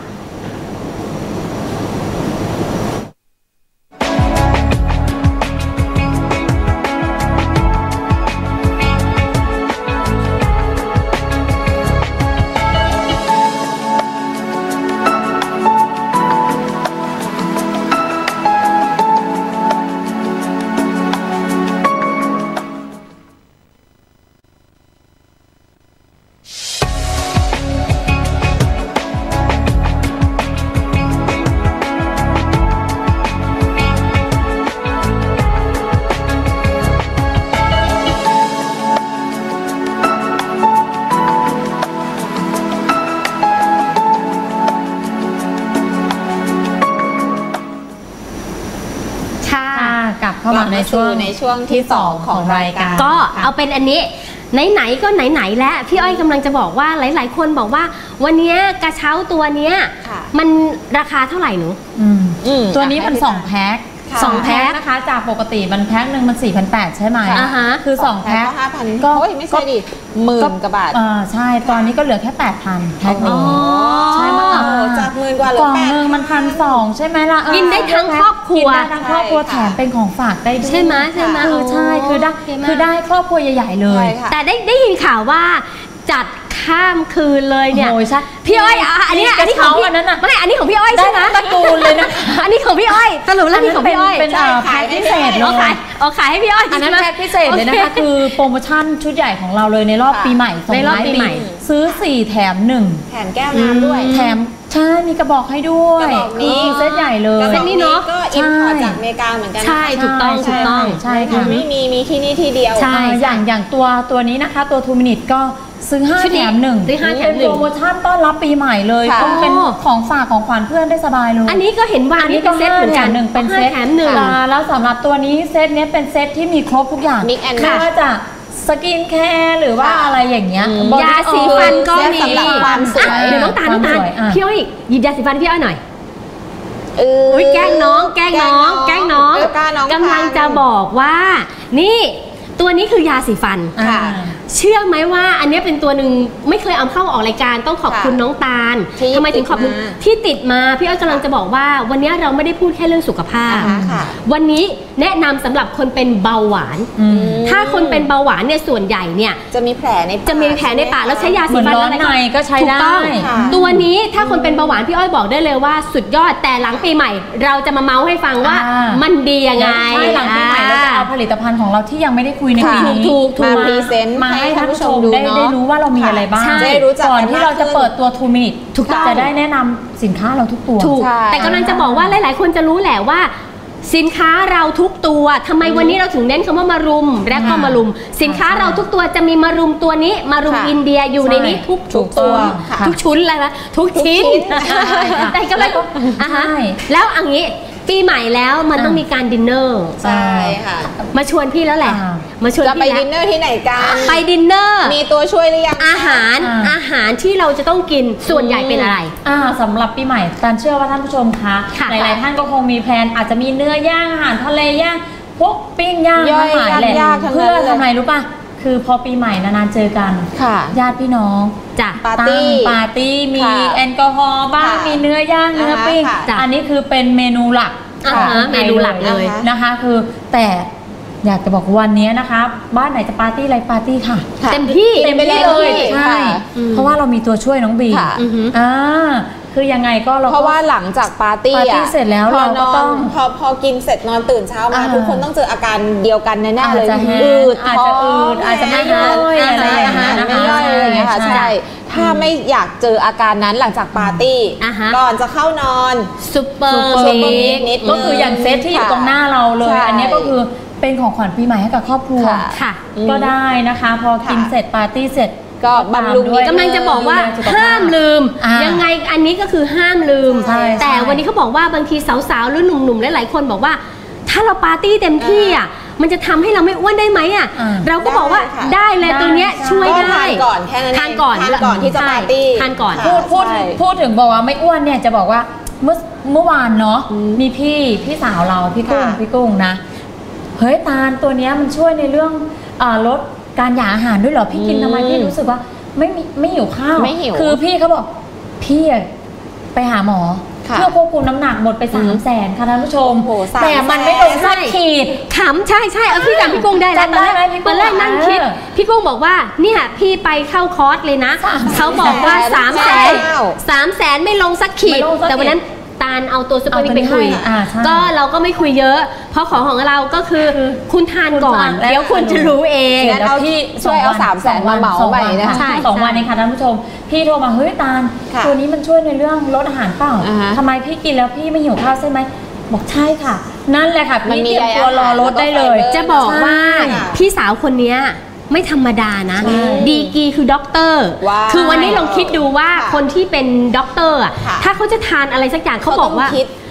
เข้ามาในช่วงในช่วงที่สองของรายการก็เอาเป็นอันนี้ไหนๆก็ไหนๆแล้วพี่อ้อยกำลังจะบอกว่าหลายๆคนบอกว่าวันนี้กระเช้าตัวเนี้ยมันราคาเท่าไหร่หนูตัวนี้มันสองแพ็คสองแพ็คนะคะจากปกติมันแพ็คหนึ่งมัน สี่พันแปดร้อย ใช่ไหมคือสองแพ็คก็ ห้าพัน ก็ไม่ใช่ดิหมื่นกว่าบาทอ่าใช่ตอนนี้ก็เหลือแค่ แปดพัน แพ็คนี้ใช่ไหมจากหมื่นกว่าเหลือแปดพัน กล่องนึงมันพันสองใช่ไหมล่ะกินได้ทั้งครอบครัวกินได้ทั้งครอบครัวแถมเป็นของฝากได้ด้วยใช่ไหมใช่ไหมคือใช่คือได้คือได้ครอบครัวใหญ่ๆเลยแต่ได้ได้ยินข่าวว่าจัดข้ามคืนเลยเนี่ยโอ้ยใช่พี่อ้อยอันนี้อันนี้ของพี่ไม่อันนี้ของพี่อ้อยใช่ไหมตระกูลเลยนะอันนี้ของพี่อ้อยสรุปแล้วนี่ของพี่อ้อยเป็นแพ็คพิเศษเลยขายเอาขายให้พี่อ้อยอันนั้นแพ็คพิเศษเลยนะคะคือโปรโมชั่นชุดใหญ่ของเราเลยในรอบปีใหม่ในรอบปีใหม่ซื้อสี่แถมหนึ่งแถมแก้วน้ำด้วยแถมใช่มีกระบอกให้ด้วยกระบอกนี้เซตใหญ่เลยเซตนี้เนาะก็อินพอร์ตจากอเมริกาเหมือนกันใช่ถูกต้องถูกต้องใช่ค่ะไม่มีมีที่นี่ที่เดียวใช่อย่างอย่างตัวตัวนี้นะคะตัวทูมินิทก็ซื้อห้าแถมหนึ่งเป็นโปรโมชั่นต้อนรับปีใหม่เลยต้องเป็นของฝากของขวัญเพื่อนได้สบายเลยอันนี้ก็เห็นว่าอันนี้ก็เซตเหมือนกันหนึ่งเป็นเซตแถมหนึ่งแล้วสำหรับตัวนี้เซตนี้เป็นเซตที่มีครบทุกอย่างไม่ว่าจะสกินแคร์หรือว่าอะไรอย่างเงี้ยยาสีฟันก็มีความสวยเดี๋ยวน้องตาลน้องตาลพี่อ้อยหยิบยาสีฟันพี่อ้อยหน่อยอุ้ยแกล้งน้องแกล้งน้องแกล้งน้องกำลังจะบอกว่านี่ตัวนี้คือยาสีฟันเชื่อไหมว่าอันนี้เป็นตัวหนึ่งไม่เคยเอาเข้าออกรายการต้องขอบคุณน้องตาลทำไมถึงขอบคุณที่ติดมาพี่อ้อยกำลังจะบอกว่าวันนี้เราไม่ได้พูดแค่เรื่องสุขภาพวันนี้แนะนำสำหรับคนเป็นเบาหวานถ้าคนเป็นเบาหวานเนี่ยส่วนใหญ่เนี่ยจะมีแผลในจะมีแผลในปากแล้วใช้ยาสีฟันอะไรก็ใช้ได้ตัวนี้ถ้าคนเป็นเบาหวานพี่อ้อยบอกได้เลยว่าสุดยอดแต่หลังปีใหม่เราจะมาเมาส์ให้ฟังว่ามันดียังไงหลังปีใหม่เราจะเอาผลิตภัณฑ์ของเราที่ยังไม่ได้คุยในปีนี้มาพรีเซนต์มาให้ท่านผู้ชมได้ได้รู้ว่าเรามีอะไรบ้างก่อนที่เราจะเปิดตัวทูมินิทจะได้แนะนำสินค้าเราทุกตัวถูกแต่กำลังจะบอกว่าหลายๆคนจะรู้แหละว่าสินค้าเราทุกตัวทำไมวันนี้เราถึงเน้นคำว่ามารุมและก็มารุมสินค้าเราทุกตัวจะมีมารุมตัวนี้มารุมอินเดียอยู่ในนี้ทุกทุกตัวทุกชุดอะไรวะทุกชิ้นแต่กำลังอ่ะฮะแล้วอันนี้ปีใหม่แล้วมันต้องมีการดินเนอร์ใช่ค่ะมาชวนพี่แล้วแหละมาชวนพี่แล้วจะไปดินเนอร์ที่ไหนกันไปดินเนอร์มีตัวช่วยหรือยังอาหารอาหารที่เราจะต้องกินส่วนใหญ่เป็นอะไรอ่าสำหรับปีใหม่ตามเชื่อว่าท่านผู้ชมคะหลายๆท่านก็คงมีแพลนอาจจะมีเนื้อย่างอาหารทะเลย่างพวกปิ้งย่างอาหารแหละเพื่อทำไมรู้ป่ะคือพอปีใหม่นานๆเจอกันญาติพี่น้องจ้ะปาร์ตี้ปาร์ตี้มีแอลกอฮอล์บ้างมีเนื้อย่างเนื้อปิ้งอันนี้คือเป็นเมนูหลักเมนูหลักเลยนะคะคือแต่อยากจะบอกวันนี้นะคะบ้านไหนจะปาร์ตี้อะไรปาร์ตี้ค่ะเต็มที่เต็มที่เลยใช่เพราะว่าเรามีตัวช่วยน้องบีอ่าคือยังไงก็เราเพราะว่าหลังจากปาร์ตี้อ่ะเสร็จแล้วเราก็ต้องพอพอกินเสร็จนอนตื่นเช้ามาทุกคนต้องเจออาการเดียวกันแน่ๆเลยอืดอาจจะอืดอาจจะไม่ย่อยอะไรอย่างเงี้ยไม่ย่อยอะไรอย่างเงี้ยค่ะใช่ถ้าไม่อยากเจออาการนั้นหลังจากปาร์ตี้ก่อนจะเข้านอนซุปเปอร์มิกก็คืออย่างเซตที่อยู่ตรงหน้าเราเลยอันนี้ก็คือเป็นของขวัญปีใหม่ให้กับครอบครัวก็ได้นะคะพอกินเสร็จปาร์ตี้เสร็จก็บำรุงกำลังจะบอกว่าห้ามลืมยังไงอันนี้ก็คือห้ามลืมแต่วันนี้เขาบอกว่าบางทีสาวๆหรือหนุ่มๆหลายๆคนบอกว่าถ้าเราปาร์ตี้เต็มที่อ่ะมันจะทำให้เราไม่อ้วนได้ไหมอ่ะเราก็บอกว่าได้เลยตัวเนี้ยช่วยได้ทานก่อนแค่นั้นทานก่อนทานก่อนที่จะปาร์ตี้ทานก่อนพูดพูดพูดถึงบอกว่าไม่อ้วนเนี่ยจะบอกว่าเมื่อเมื่อวานเนาะมีพี่พี่สาวเราพี่กุ้งพี่กุ้งนะเฮ้ยตาลตัวเนี้ยมันช่วยในเรื่องลดการหย่าอาหารด้วยเหรอพี่กินทำไมพี่รู้สึกว่าไม่มีไม่หิวข้าวไม่หิวคือพี่เขาบอกพี่ไปหาหมอเพื่อควบคุมน้ำหนักหมดไปสามแสนค่ะท่านผู้ชมแต่มันไม่ลงสักขีดขำใช่ใช่เออพี่จำพี่กุ้งได้แล้วตอนแรกตอนแรกนั่งคิดพี่กุ้งบอกว่าเนี่ยพี่ไปเข้าคอร์สเลยนะเขาบอกว่าสามแสนสามแสนไม่ลงสักขีดแต่วันนั้นตาลเอาตัวซุปเปอร์มิกไปคุยก็เราก็ไม่คุยเยอะเพราะของของเราก็คือคุณทานก่อนเดี๋ยวคุณจะรู้เองแล้วพี่ช่วยเอาสามแสนมาเหมาใหม่นะคะสองวันนี้ค่ะท่านผู้ชมพี่โทรมาเฮ้ยตาลตัวนี้มันช่วยในเรื่องลดอาหารเปล่าทำไมพี่กินแล้วพี่ไม่หิวข้าวใช่ไหมบอกใช่ค่ะนั่นแหละค่ะพี่เตรียมตัวรอลดได้เลยจะบอกว่าพี่สาวคนนี้ไม่ธรรมดานะดีกีคือด็อกเตอร์คือวันนี้ลองคิดดูว่าคนที่เป็นด็อกเตอร์ถ้าเขาจะทานอะไรสักอย่างเขาบอกว่า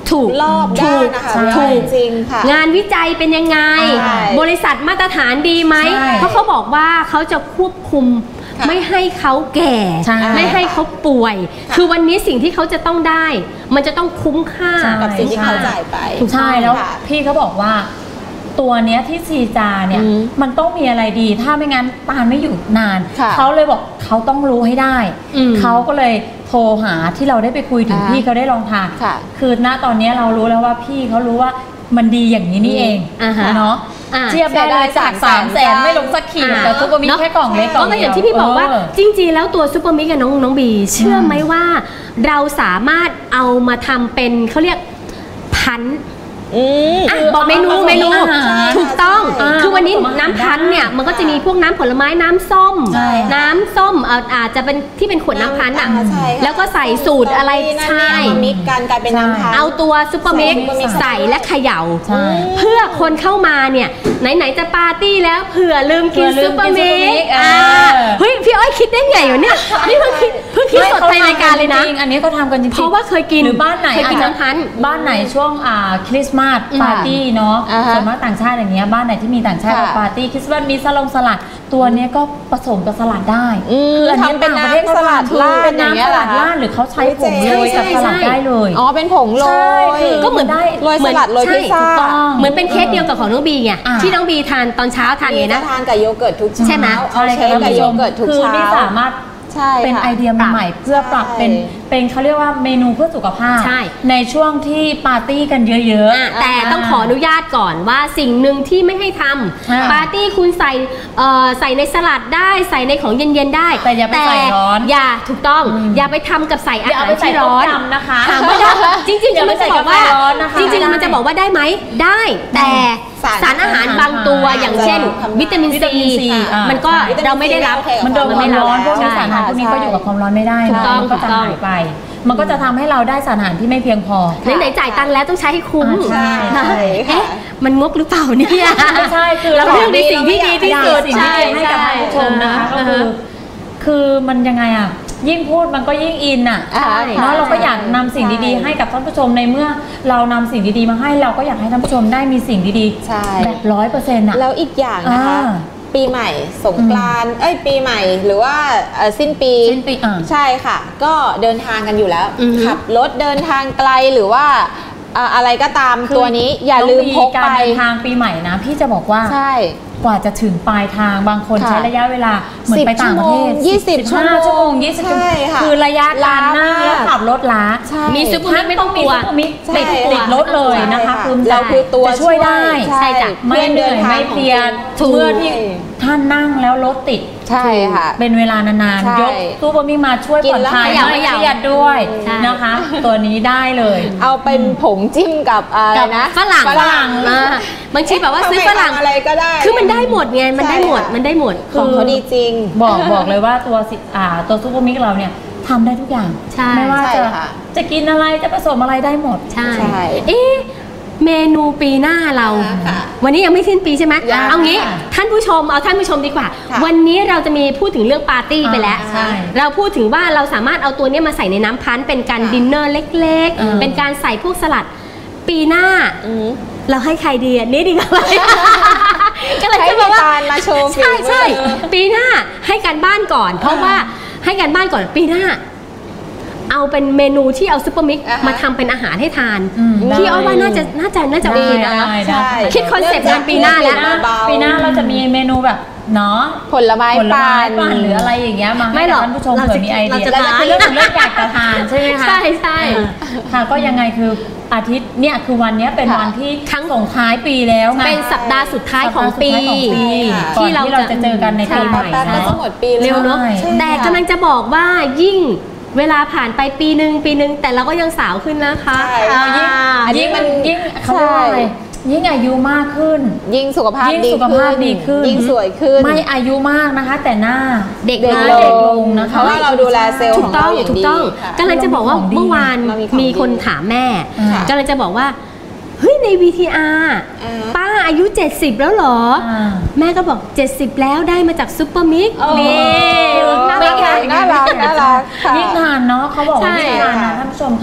ถูกรอบด้านนะคะถูกจริงค่ะงานวิจัยเป็นยังไงบริษัทมาตรฐานดีไหมเพราะเขาบอกว่าเขาจะควบคุมไม่ให้เขาแก่ไม่ให้เขาป่วยคือวันนี้สิ่งที่เขาจะต้องได้มันจะต้องคุ้มค่ากับสิ่งที่เขาจ่ายไปใช่แล้วพี่เขาบอกว่าตัวเนี้ยที่ซีจาเนี่ยมันต้องมีอะไรดีถ้าไม่งั้นตาลไม่อยู่นานเขาเลยบอกเขาต้องรู้ให้ได้เขาก็เลยโทรหาที่เราได้ไปคุยถึงพี่เขาได้ลองทานคือณตอนนี้เรารู้แล้วว่าพี่เขารู้ว่ามันดีอย่างนี้นี่เองเนาะเทียบได้เลยจากสามแสนไม่ลงสักขีดแต่ซุปเปอร์มิกแค่กล่องเล็กกล่องเดียวก็อย่างที่พี่บอกว่าจริงๆแล้วตัวซุปเปอร์มิกกับน้องน้องบีเชื่อไหมว่าเราสามารถเอามาทำเป็นเขาเรียกพันบอกเมนูเมนูถูกต้องคือวันนี้น้ำพันเนี่ยมันก็จะมีพวกน้ำผลไม้น้ำส้มน้ำส้มอาจจะเป็นที่เป็นขวดน้ำพันอ่ะแล้วก็ใส่สูตรอะไรใช่มิกกันกลายเป็นน้ำพันเอาตัวซุปเปอร์มิกใส่และเขย่าเพื่อคนเข้ามาเนี่ยไหนๆจะปาร์ตี้แล้วเผื่อลืมกินซุปเปอร์มิกเฮ้ยพี่อ้อยคิดได้ไงอยู่เนี่ยนี่เพิ่งคิดเพิ่งคิดสดในรายการเลยนะอันนี้เขาทำกันจริงเพราะว่าเคยกินหรือบ้านไหนเคยกินน้ำพันบ้านไหนช่วงคริสต์มาสปาร์ตี้เนาะส่วนมากต่างชาติอย่างเงี้ยบ้านไหนที่มีต่างชาติปาร์ตี้คริสต์มาสมีสลัดสลัดตัวนี้ก็ผสมกับสลัดได้คืออันนี้เป็นน้ำสลัดราดเป็นน้ำสลัดราดหรือเขาใช้ผงโรยกับสลัดได้เลยอ๋อเป็นผงโรยก็เหมือนได้โรยสลัดโรยพิซซ่าเหมือนเป็นเคสเดียวกับของน้องบีไงที่น้องบีทานตอนเช้าทานไงนะทานกับโยเกิร์ตทุกเช้าใช่ไหมเอาเชฟกับโยเกิร์ตทุกเช้าคือนี่สามารถเป็นไอเดียใหม่ๆเพื่อปรับเป็นเป็นเขาเรียกว่าเมนูเพื่อสุขภาพในช่วงที่ปาร์ตี้กันเยอะๆแต่ต้องขออนุญาตก่อนว่าสิ่งหนึ่งที่ไม่ให้ทำปาร์ตี้คุณใส่ใส่ในสลัดได้ใส่ในของเย็นๆได้แต่อย่าไปใส่ร้อนอย่าถูกต้องอย่าไปทำกับใส่อาหารที่ร้อนนะคะถามว่าจริงๆมันจะบอกว่าจริงๆมันจะบอกว่าได้ไหมได้แต่สารอาหารบางตัวอย่างเช่นวิตามินซีมันก็เราไม่ได้รับมันโดนความร้อนพวกนี้สารอาหารพวกนี้ก็อยู่กับความร้อนไม่ได้นะมันก็จะหายไปมันก็จะทำให้เราได้สารอาหารที่ไม่เพียงพอไหนๆจ่ายตังค์แล้วต้องใช้ให้คุ้มใช่เอ๊ะมันงกหรือเปล่าเนี่ยไม่ใช่คือเราเลือกในสิ่งที่ดีที่สุดสิ่งที่ดีให้กับผู้ชมนะคะก็คือคือมันยังไงอ่ะยิ่งพูดมันก็ยิ่งอินอ่ะเนาะเราก็อยากนำสิ่งดีๆให้กับท่านผู้ชมในเมื่อเรานำสิ่งดีๆมาให้เราก็อยากให้ท่านผู้ชมได้มีสิ่งดีๆแบบร้อยเปอร์เซ็นต์อ่ะแล้วอีกอย่างนะคะปีใหม่สงกรานต์เอ้ยปีใหม่หรือว่าสิ้นปีสิ้นปีใช่ค่ะก็เดินทางกันอยู่แล้วขับรถเดินทางไกลหรือว่าอะไรก็ตามตัวนี้อย่าลืมพกไปทางปีใหม่นะพี่จะบอกว่าใช่กว่าจะถึงปลายทางบางคนใช้ระยะเวลาเหมือนไปต่างประเทศยี่สิบชั่วโมงยี่สิบชั่วโมงคือระยะการนั่งแล้วขับรถล้ามีซุปเปอร์มิกไม่ต้องกลัวติดติดรถเลยนะคะคุณเราคือตัวช่วยได้ใช่จ้ะไม่เหนื่อยไม่เพลียเมื่อที่ท่านนั่งแล้วรถติดใช่ค่ะเป็นเวลานานๆยกซุปเปอร์มิกมาช่วยผ่อนคลายไม่เครียดด้วยนะคะตัวนี้ได้เลยเอาเป็นผงจิ้มกับอะไรนะฝรั่งฝรั่งบางทีแบบว่าซื้อฝรั่งอะไรก็ได้คือมันได้หมดไงมันได้หมดมันได้หมดของเขาดีจริงบอกบอกเลยว่าตัวอ่าตัวซุปเปอร์มิกเราเนี่ยทำได้ทุกอย่างไม่ว่าจะจะกินอะไรจะผสมอะไรได้หมดใช่เอ๊ะเมนูปีหน้าเราวันนี้ยังไม่สิ้นปีใช่ไหมเอางี้ท่านผู้ชมเอาท่านผู้ชมดีกว่าวันนี้เราจะมีพูดถึงเรื่องปาร์ตี้ไปแล้วเราพูดถึงว่าเราสามารถเอาตัวนี้มาใส่ในน้ำพันเป็นการดินเนอร์เล็กๆเป็นการใส่พวกสลัดปีหน้าเราให้ใครดีอ่ะนี่ดีกว่าก็เลยจะบอกว่ามาโชว์ใช่ใช่ปีหน้าให้การบ้านก่อนเพราะว่าให้การบ้านก่อนปีหน้าเอาเป็นเมนูที่เอาซุปเปอร์มิกมาทำเป็นอาหารให้ทานพี่อ้อยว่าน่าจะน่าจะน่าจะดีนะคิดคอนเซ็ปต์งานปีหน้าแล้วปีหน้าเราจะมีเมนูแบบเนาะผลไม้ปั่นหรืออะไรอย่างเงี้ยมาให้ท่านผู้ชมเผื่อมีไอเดียเรื่องเรื่องอยากจะทานใช่ไหมคะใช่ใช่ค่ะก็ยังไงคืออาทิตย์เนี่ยคือวันนี้เป็นวันที่ทั้งส่งท้ายปีแล้วเป็นสัปดาห์สุดท้ายของปีที่เราจะเจอกันในปีใหม่เนาะเร็วเนาะแต่กำลังจะบอกว่ายิ่งเวลาผ่านไปปีหนึ่งปีหนึ่งแต่เราก็ยังสาวขึ้นนะคะยิ่งยิ่งมันยิ่งเขาเรียกว่าอะไรยิ่งอายุมากขึ้นยิ่งสุขภาพดีขึ้นยิ่งสวยขึ้นไม่อายุมากนะคะแต่หน้าเด็กลงนะคะเพราะว่าเราดูแลเซลล์ของเราอย่างดีกำลังจะบอกว่าเมื่อวานมีคนถามแม่กำลังจะบอกว่าเฮ้ยใน วี ที อาร์ ป้าอายุเจ็ดสิบแล้วเหรอแม่ก็บอกเจ็ดสิบแล้วได้มาจากซุปเปอร์มิกนี่น่ารักน่ารักน่ารักยิ่งทานเนาะเขาบอกว่ายิ่งทานนะท่านผู้ชมคะ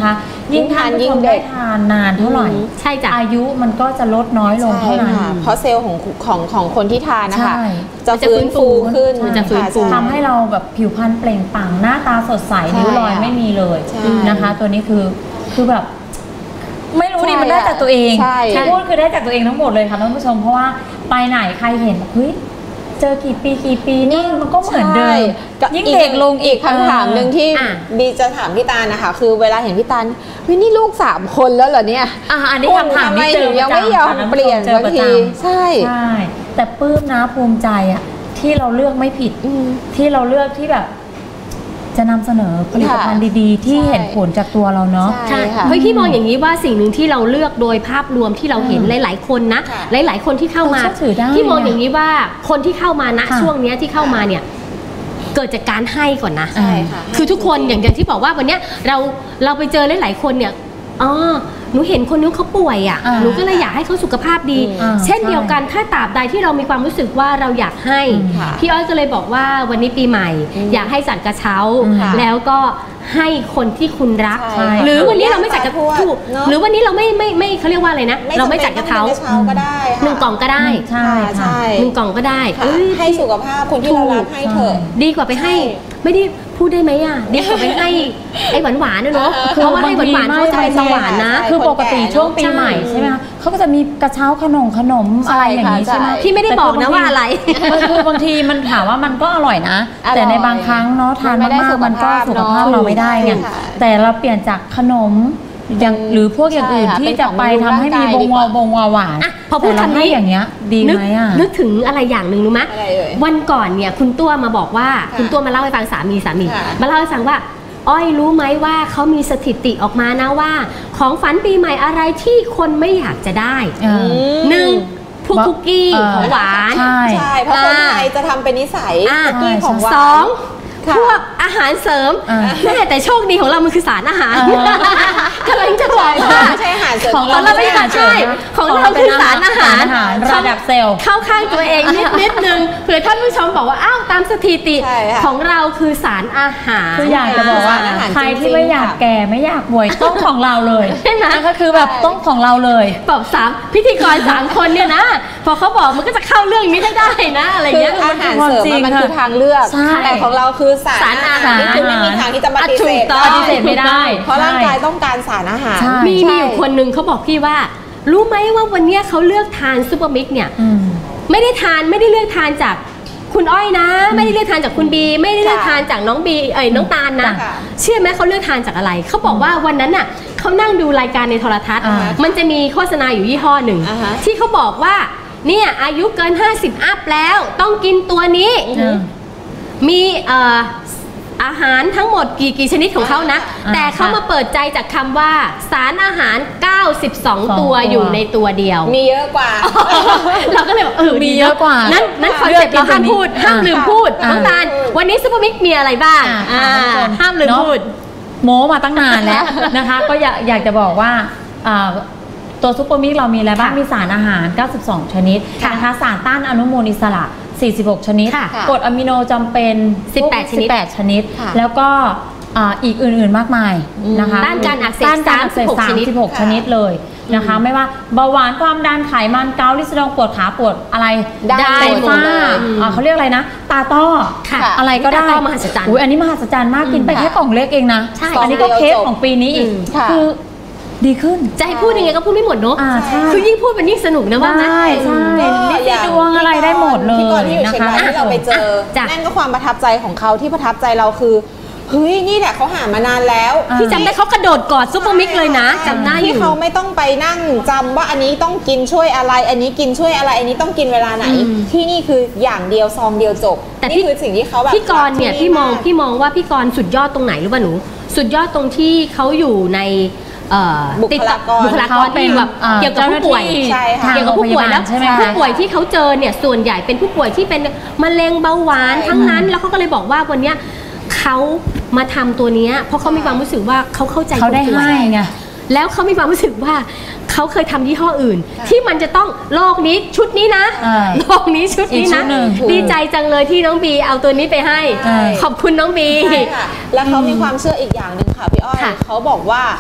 ยิ่งทานยิ่งได้ทานนานเท่าไหร่ใช่จ้ะอายุมันก็จะลดน้อยลงเท่านั้นเพราะเซลล์ของของของคนที่ทานนะคะจะฟื้นฟูขึ้นจะฟื้นฟูทำให้เราแบบผิวพรรณเปล่งปลั่งหน้าตาสดใสนิ้วรอยไม่มีเลยนะคะตัวนี้คือคือแบบไม่รู้ดิมันได้จากตัวเองที่พูดคือได้จากตัวเองทั้งหมดเลยค่ะท่านผู้ชมเพราะว่าไปไหนใครเห็นเฮ้ยเจอกี่ปีกี่ปีนี่มันก็เหมือนเดิมยิ่งเด็กลงอีกคำถามหนึ่งที่บีจะถามพี่ตาลนะคะคือเวลาเห็นพี่ตาลเฮ้ยนี่ลูกสามคนแล้วเหรอเนี่ยอ่าอันนี้คำถามที่เจอยังไม่ยอมเปลี่ยนบางทีใช่ใช่แต่ปลื้มนะภูมิใจอะที่เราเลือกไม่ผิดที่เราเลือกที่แบบจะนำเสนอผลิตภัณฑ์ดีๆที่เห็นผลจากตัวเราเนาะใช่ค่ะเฮ้ยพี่มองอย่างนี้ว่าสิ่งหนึ่งที่เราเลือกโดยภาพรวมที่เราเห็นหลายๆคนนะหลายๆคนที่เข้ามาที่มองอย่างนี้ว่าคนที่เข้ามาณช่วงนี้ที่เข้ามาเนี่ยเกิดจากการให้ก่อนนะใช่ค่ะคือทุกคนอย่างอย่างที่บอกว่าวันนี้เราเราไปเจอหลายๆคนเนี่ยอ๋อหนูเห็นคนนู้นเขาป่วยอ่ะหนูก็เลยอยากให้เขาสุขภาพดีเช่นเดียวกันถ้าตราบใดที่เรามีความรู้สึกว่าเราอยากให้พี่อ้อยก็เลยบอกว่าวันนี้ปีใหม่อยากให้จัดกระเช้าแล้วก็ให้คนที่คุณรักหรือวันนี้เราไม่จัดกระเช้าหรือวันนี้เราไม่ไม่ไม่เขาเรียกว่าอะไรนะเราไม่จัดกระเช้าหนึ่งกล่องก็ได้ใช่ใช่หนึ่งกล่องก็ได้ให้สุขภาพคนที่เรารักให้เถอะดีกว่าไปให้ไม่ได้พูดได้ไหมอ่ะดีกว่าไปให้ไอ้หวานหวานเนาะเพราะว่าให้หวานหวานเขาจะเป็นเบาหวานนะคือปกติช่วงปีใหม่ใช่ไหมคะเขาก็จะมีกระเช้าขนมขนมอะไรอย่างนี้ใช่ไหมพี่ไม่ได้บอกนะว่าอะไรคือบางทีมันถามว่ามันก็อร่อยนะแต่ในบางครั้งเนาะทานมากๆมันก็สุขภาพเราไม่ได้ไงแต่เราเปลี่ยนจากขนมอย่างหรือพวกอย่างอื่นที่จะไปทำให้มีบงวาวบงวาวหวานพอพูดคำนี้อย่างเงี้ยดีไหมอ่ะนึกถึงอะไรอย่างหนึ่งรู้ไหมวันก่อนเนี่ยคุณตัวมาบอกว่าคุณตัวมาเล่าให้ฟังสามีสามีมาเล่าให้ฟังว่าอ้อยรู้ไหมว่าเขามีสถิติออกมานะว่าของฝันปีใหม่อะไรที่คนไม่อยากจะได้หนึ่งพวกคุกกี้ของหวานใช่เพราะคนไทยจะทำเป็นนิสัยคุกกี้ของหวานสองพวกอาหารเสริมแม่แต่โชคดีของเรามันคือสารอาหารกำลังจะบอกว่าไม่ใช่อาหารเสริมของเราไม่ใช่ของเราคือสารอาหารระดับเซลล์เข้าข้างตัวเองนิดนิดนึงเผื่อท่านผู้ชมบอกว่าอ้าวตามสถิติของเราคือสารอาหารคืออยากจะบอกว่าใครที่ไม่อยากแก่ไม่อยากป่วยต้องของเราเลยใช่ไหมก็คือแบบต้องของเราเลยบอกสามพิธีกรสามคนเนี่ยนะพอเขาบอกมันก็จะเข้าเรื่องนี้ได้นะอะไรเงี้ยอาหารเสริมมันคือทางเลือกแต่ของเราคือสารอาหารนี่คือไม่มีทางที่จะปฏิเสธปฏิเสธไม่ได้เพราะร่างกายต้องการสารอาหารมีมีอยู่คนหนึ่งเขาบอกพี่ว่ารู้ไหมว่าวันนี้เขาเลือกทานซูเปอร์มิกเนี่ยไม่ได้ทานไม่ได้เลือกทานจากคุณอ้อยนะไม่ได้เลือกทานจากคุณบีไม่ได้เลือกทานจากน้องบีเอ้ยน้องตาลนะเชื่อไหมเขาเลือกทานจากอะไรเขาบอกว่าวันนั้นน่ะเขานั่งดูรายการในโทรทัศน์มันจะมีโฆษณาอยู่ยี่ห้อหนึ่งที่เขาบอกว่าเนี่ยอายุเกินห้าสิบอัพแล้วต้องกินตัวนี้มีเอ่ออาหารทั้งหมดกี่กี่ชนิดของเขานะแต่เขามาเปิดใจจากคำว่าสารอาหารเก้าสิบสองตัวอยู่ในตัวเดียวมีเยอะกว่าเราก็เลยบอกเออมีเยอะกว่านั้นนั้นคอนเซ็ปต์เราห้ามพูดห้ามลืมพูดน้องตาลวันนี้ซุปเปอร์มิกมีอะไรบ้างห้ามลืมพูดโม้มาตั้งนานแล้วนะคะก็อยากอยากจะบอกว่าตัวซุปเปอร์มิกเรามีอะไรบ้างมีสารอาหารเก้าสิบสองชนิดนะคะสารต้านอนุมูลอิสระสี่สิบหกชนิดกรดอะมิโนจำเป็นสิบแปดชนิดชนิดแล้วก็อีกอื่นๆมากมายนะคะต้านการอักเสบสามสิบหกชนิดเลยนะคะไม่ว่าเบาหวานความดันไขมันเกาต์ลินดองปวดขาปวดอะไรได้ฝ้าเขาเรียกอะไรนะตาต้ออะไรก็ได้มหัศจรรย์อุ้ยอันนี้มหัศจรรย์มากกินไปแค่กล่องเล็กเองนะอันนี้ก็เคสของปีนี้อีกคือดีขึ้นจะให้พูดยังไงก็พูดไม่หมดเนาะคือยิ่งพูดมันยิ่งสนุกนะว่าไหมใช่ใช่ลิซี่ดวงอะไรได้หมดเลยที่ก่อนที่อยู่เชียงรายที่เราไปเจอนั่นก็ความประทับใจของเขาที่ประทับใจเราคือเฮ้ยนี่แหละเขาหามานานแล้วที่จำได้เขากระโดดกอดซุปเปอร์มิกเลยนะจำได้อยู่ที่เขาไม่ต้องไปนั่งจำว่าอันนี้ต้องกินช่วยอะไรอันนี้กินช่วยอะไรอันนี้ต้องกินเวลาไหนที่นี่คืออย่างเดียวซองเดียวจบแต่นี่คือสิ่งที่เขาแบบพี่กรณ์เนี่ยพี่มองพี่มองว่าพี่กรณ์สุดยอดตรงไหนรู้ป่ะหนูสุดยอดตรงที่เขาอยู่ในบุคลากรบุคลากรที่แบบเกี่ยวกับผู้ป่วยเกี่ยวกับผู้ป่วยแล้วผู้ป่วยที่เขาเจอเนี่ยส่วนใหญ่เป็นผู้ป่วยที่เป็นมะเร็งเบาหวานทั้งนั้นแล้วเขาก็เลยบอกว่าวันนี้เขามาทำตัวนี้เพราะเขามีความรู้สึกว่าเขาเข้าใจเขาได้ให้ไงแล้วเขามีความรู้สึกว่าเขาเคยทำยี่ห้ออื่นที่มันจะต้องโลกนี้ชุดนี้นะโลกนี้ชุดนี้นะดีใจจังเลยที่น้องบีเอาตัวนี้ไปให้ขอบคุณน้องบีแล้วเขามีความเชื่ออีกอย่างหนึ่งค่ะพี่อ้อยเขาบอกว่า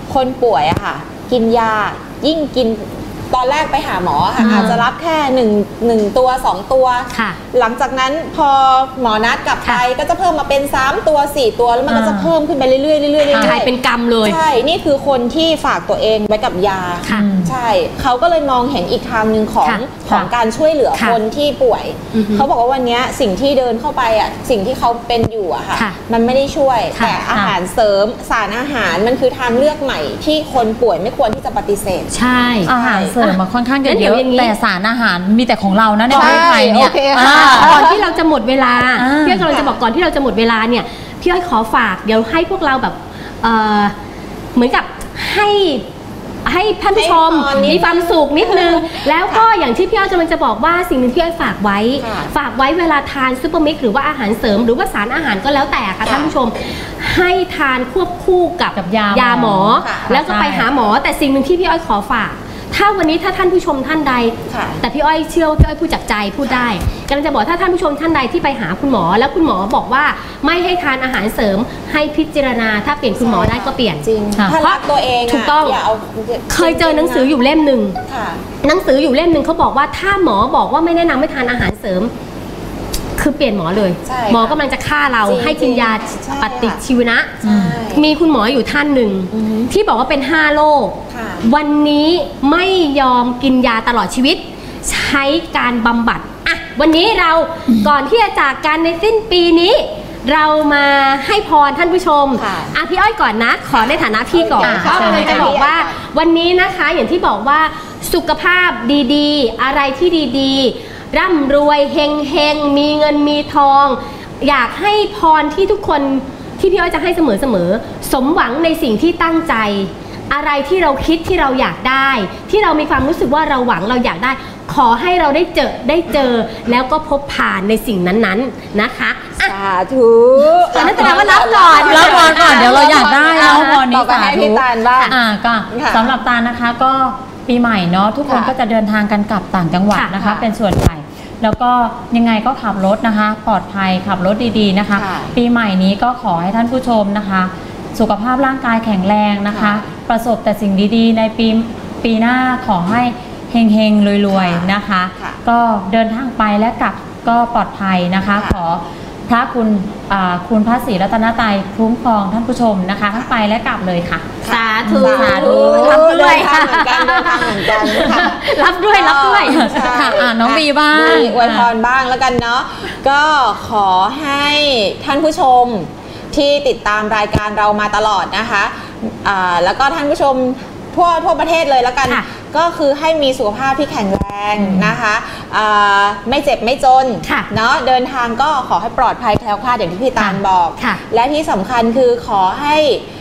คนป่วยอะค่ะกินยายิ่งกินตอนแรกไปหาหมอค่ะอาจจะรับแค่หนึ่งหนึ่งตัวสองตัวหลังจากนั้นพอหมอนัดกลับไปก็จะเพิ่มมาเป็นสามตัวสี่ตัวแล้วมันก็จะเพิ่มขึ้นไปเรื่อยๆเรื่อยๆเรื่อยๆกลายเป็นกรรมเลยใช่นี่คือคนที่ฝากตัวเองไว้กับยาใช่เขาก็เลยมองเห็นอีกทางหนึ่งของของการช่วยเหลือคนที่ป่วยเขาบอกว่าวันนี้สิ่งที่เดินเข้าไปอ่ะสิ่งที่เขาเป็นอยู่อะค่ะมันไม่ได้ช่วยแต่อาหารเสริมสารอาหารมันคือทางเลือกใหม่ที่คนป่วยไม่ควรที่จะปฏิเสธใช่อาหารเสริมมาค่อนข้างเยอะแต่สารอาหารมีแต่ของเรานะในประเทศไทยเนี่ยก่อนที่เราจะหมดเวลาพี่อ้อยกำลังจะบอกก่อนที่เราจะหมดเวลาเนี่ยพี่อ้อยขอฝากเดี๋ยวให้พวกเราแบบเหมือนกับให้ให้ท่านผู้ชมมีความสุขนิดนึงแล้วก็อย่างที่พี่อ้อยกำลังจะบอกว่าสิ่งหนึ่งที่อ้อยฝากไว้ฝากไว้เวลาทานซูเปอร์มิกซ์หรือว่าอาหารเสริมหรือว่าสารอาหารก็แล้วแต่ค่ะท่านผู้ชมให้ทานควบคู่กับยาหมอแล้วก็ไปหาหมอแต่สิ่งหนึ่งที่พี่อ้อยขอฝากถ้าวันนี้ถ้าท่านผู้ชมท่านใดแต่พี่อ้อยเชื่อว่าพี่อ้อยพูดจากใจพูดได้กำลังจะบอกถ้าท่านผู้ชมท่านใดที่ไปหาคุณหมอแล้วคุณหมอบอกว่าไม่ให้ทานอาหารเสริมให้พิจารณาถ้าเปลี่ยนคุณหมอได้ก็เปลี่ยนจริงเพราะตัวเองถูกต้องเคยเจอหนังสืออยู่เล่มหนึ่งหนังสืออยู่เล่มหนึ่งเขาบอกว่าถ้าหมอบอกว่าไม่แนะนำให้ทานอาหารเสริมคือเปลี่ยนหมอเลยหมอกำลังจะฆ่าเราให้กินยาปฏิชีวนะมีคุณหมออยู่ท่านหนึ่งที่บอกว่าเป็นห้าโรควันนี้ไม่ยอมกินยาตลอดชีวิตใช้การบำบัดอ่ะวันนี้เราก่อนที่จะจากกันในสิ้นปีนี้เรามาให้พรท่านผู้ชมอ่ะพี่อ้อยก่อนนะขอในฐานะพี่ก่อนเพราะเราจะบอกว่าวันนี้นะคะอย่างที่บอกว่าสุขภาพดีๆอะไรที่ดีๆร่ำรวยเฮงเฮงมีเงินมีทองอยากให้พรที่ทุกคนที่พี่อ้อยจะให้เสมอเสมอสมหวังในสิ่งที่ตั้งใจอะไรที่เราคิดที่เราอยากได้ที่เรามีความรู้สึกว่าเราหวังเราอยากได้ขอให้เราได้เจอได้เจอแล้วก็พบผ่านในสิ่งนั้นๆนะคะสาธุแต่นั่นแสดงว่ารับก่อนรับก่อนก่อนเดี๋ยวเราอยากได้แล้วพรนี้สาธุอ่าก็สำหรับตานะคะก็ปีใหม่เนาะทุกคนก็จะเดินทางกันกลับต่างจังหวัดนะคะเป็นส่วนใหญ่แล้วก็ยังไงก็ขับรถนะคะปลอดภัยขับรถดีๆนะคะปีใหม่นี้ก็ขอให้ท่านผู้ชมนะคะสุขภาพร่างกายแข็งแรงนะคะประสบแต่สิ่งดีๆในปีปีหน้าขอให้เฮงๆรวยๆนะคะก็เดินทางไปและกลับก็ปลอดภัยนะคะขอพระคุณคุณพระศรีรัตนตรัยคุ้มครองท่านผู้ชมนะคะทั้งไปและกลับเลยค่ะสาธุสาธุรับด้วยค่ะเหมือนกันเดินทางเหมือนกันค่ะรับด้วยรับด้วยค่ะน้องบีบ้างอวยพรบ้างแล้วกันเนาะก็ขอให้ท่านผู้ชมที่ติดตามรายการเรามาตลอดนะคะแล้วก็ท่านผู้ชมทั่วทั่วประเทศเลยแล้วกันก็คือให้มีสุขภาพที่แข็งแรงนะคะไม่เจ็บไม่จนเนาะเดินทางก็ขอให้ปลอดภัยแคล้วคลาดอย่างที่พี่ตาลบอกและที่สำคัญคือขอให้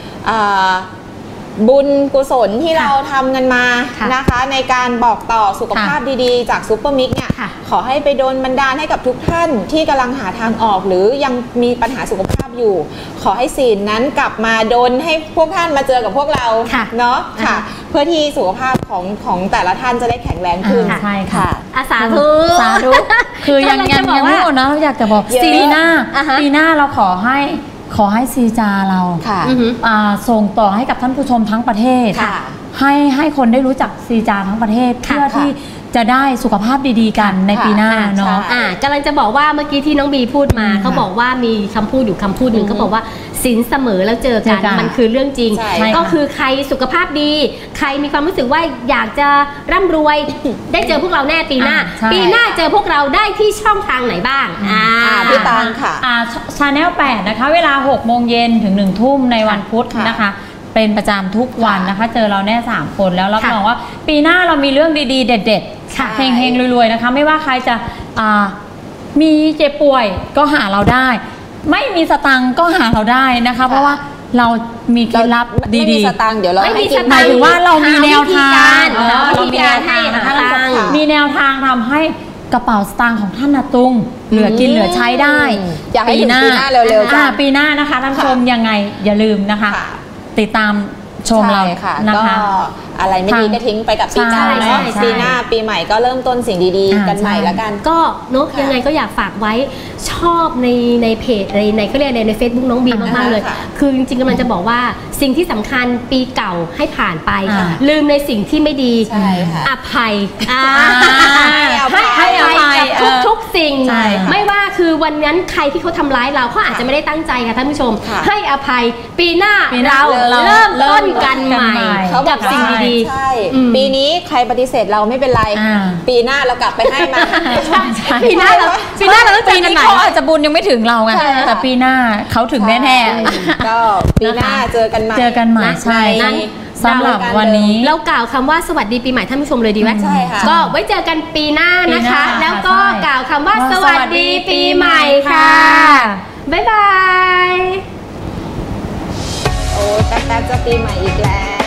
บุญกุศลที่เราทำกันมานะคะในการบอกต่อสุขภาพดีๆจากซูเปอร์มิกเนี่ยขอให้ไปโดนบันดาลให้กับทุกท่านที่กำลังหาทางออกหรือยังมีปัญหาสุขภาพอยู่ขอให้ศีลนั้นกลับมาโดนให้พวกท่านมาเจอกับพวกเราเนาะค่ะเพื่อที่สุขภาพของของแต่ละท่านจะได้แข็งแรงขึ้นใช่ค่ะอาสาธุสาธุคือยังยังยังไม่หมดนะเราอยากจะบอกปีหน้าปีหน้าเราขอให้ขอให้ซีจาเราส่งต่อให้กับท่านผู้ชมทั้งประเทศให้ให้คนได้รู้จักซีจาทั้งประเทศเพื่อที่จะได้สุขภาพดีๆกันในปีหน้าเนาะอ่ากำลังจะบอกว่าเมื่อกี้ที่น้องบีพูดมาเขาบอกว่ามีคำพูดอยู่คำพูดหนึ่งเขาบอกว่าสินเสมอแล้วเจอกันมันคือเรื่องจริงก็คือใครสุขภาพดีใครมีความรู้สึกว่าอยากจะร่ำรวยได้เจอพวกเราแน่ปีหน้าปีหน้าเจอพวกเราได้ที่ช่องทางไหนบ้างอ่าพี่ตาลค่ะอ่าชาแนลแปดนะคะเวลาหกโมงเย็นถึงหนึ่งทุ่มในวันพุธนะคะเป็นประจำทุกวันนะคะเจอเราแน่สามคนแล้วรับรองว่าปีหน้าเรามีเรื่องดีๆเด็ดๆเฮงๆรวยๆนะคะไม่ว่าใครจะมีเจ็บป่วยก็หาเราได้ไม่มีสตังก็หาเราได้นะคะเพราะว่าเรามีเคล็ดลับดีๆไม่มีสตังเดี๋ยวเราไม่มีสตังหมายถึงว่าเรามีแนวทางเรามีแนวทางนะคะมีแนวทางทำให้กระเป๋าสตางค์ของท่านนาตุงเหลือกินเหลือใช้ได้อยากให้ถึงปีหน้าเร็วๆจ้ะปีหน้านะคะท่านชมยังไงอย่าลืมนะคะติดตามชมเราค่ะนะคะอะไรไม่ดีก็ทิ้งไปกับปีเก่าเนาะปีหน้าปีใหม่ก็เริ่มต้นสิ่งดีๆกันใหม่แล้วกันก็เนาะยังไงก็อยากฝากไว้ชอบในในเพจในในเขาเรียกใน Facebook น้องบีมากๆเลยคือจริงๆกำลังจะบอกว่าสิ่งที่สำคัญปีเก่าให้ผ่านไปลืมในสิ่งที่ไม่ดีอภัยให้อภัยกับทุกๆสิ่งไม่ว่าคือวันนั้นใครที่เขาทำร้ายเราเขาอาจจะไม่ได้ตั้งใจค่ะท่านผู้ชมให้อภัยปีหน้าเราเริ่มต้นกันใหม่กับสิ่งดีๆใช่ปีนี้ใครปฏิเสธเราไม่เป็นไรปีหน้าเรากลับไปให้มาปีหน้าเราปีหน้าเราต้องเจอกันใหม่เขาอาจจะบุญยังไม่ถึงเราไงแต่ปีหน้าเขาถึงแน่ๆก็ปีหน้าเจอกันใหม่เจอกันใหม่ใช่สำหรับวันนี้เรากล่าวคำว่าสวัสดีปีใหม่ท่านผู้ชมเลยดีไหมใช่ค่ะก็ไว้เจอกันปีหน้านะคะแล้วก็กล่าวคำว่าสวัสดีปีใหม่ค่ะบ๊ายบายโอ้แป๊บๆจะปีใหม่อีกแล้ว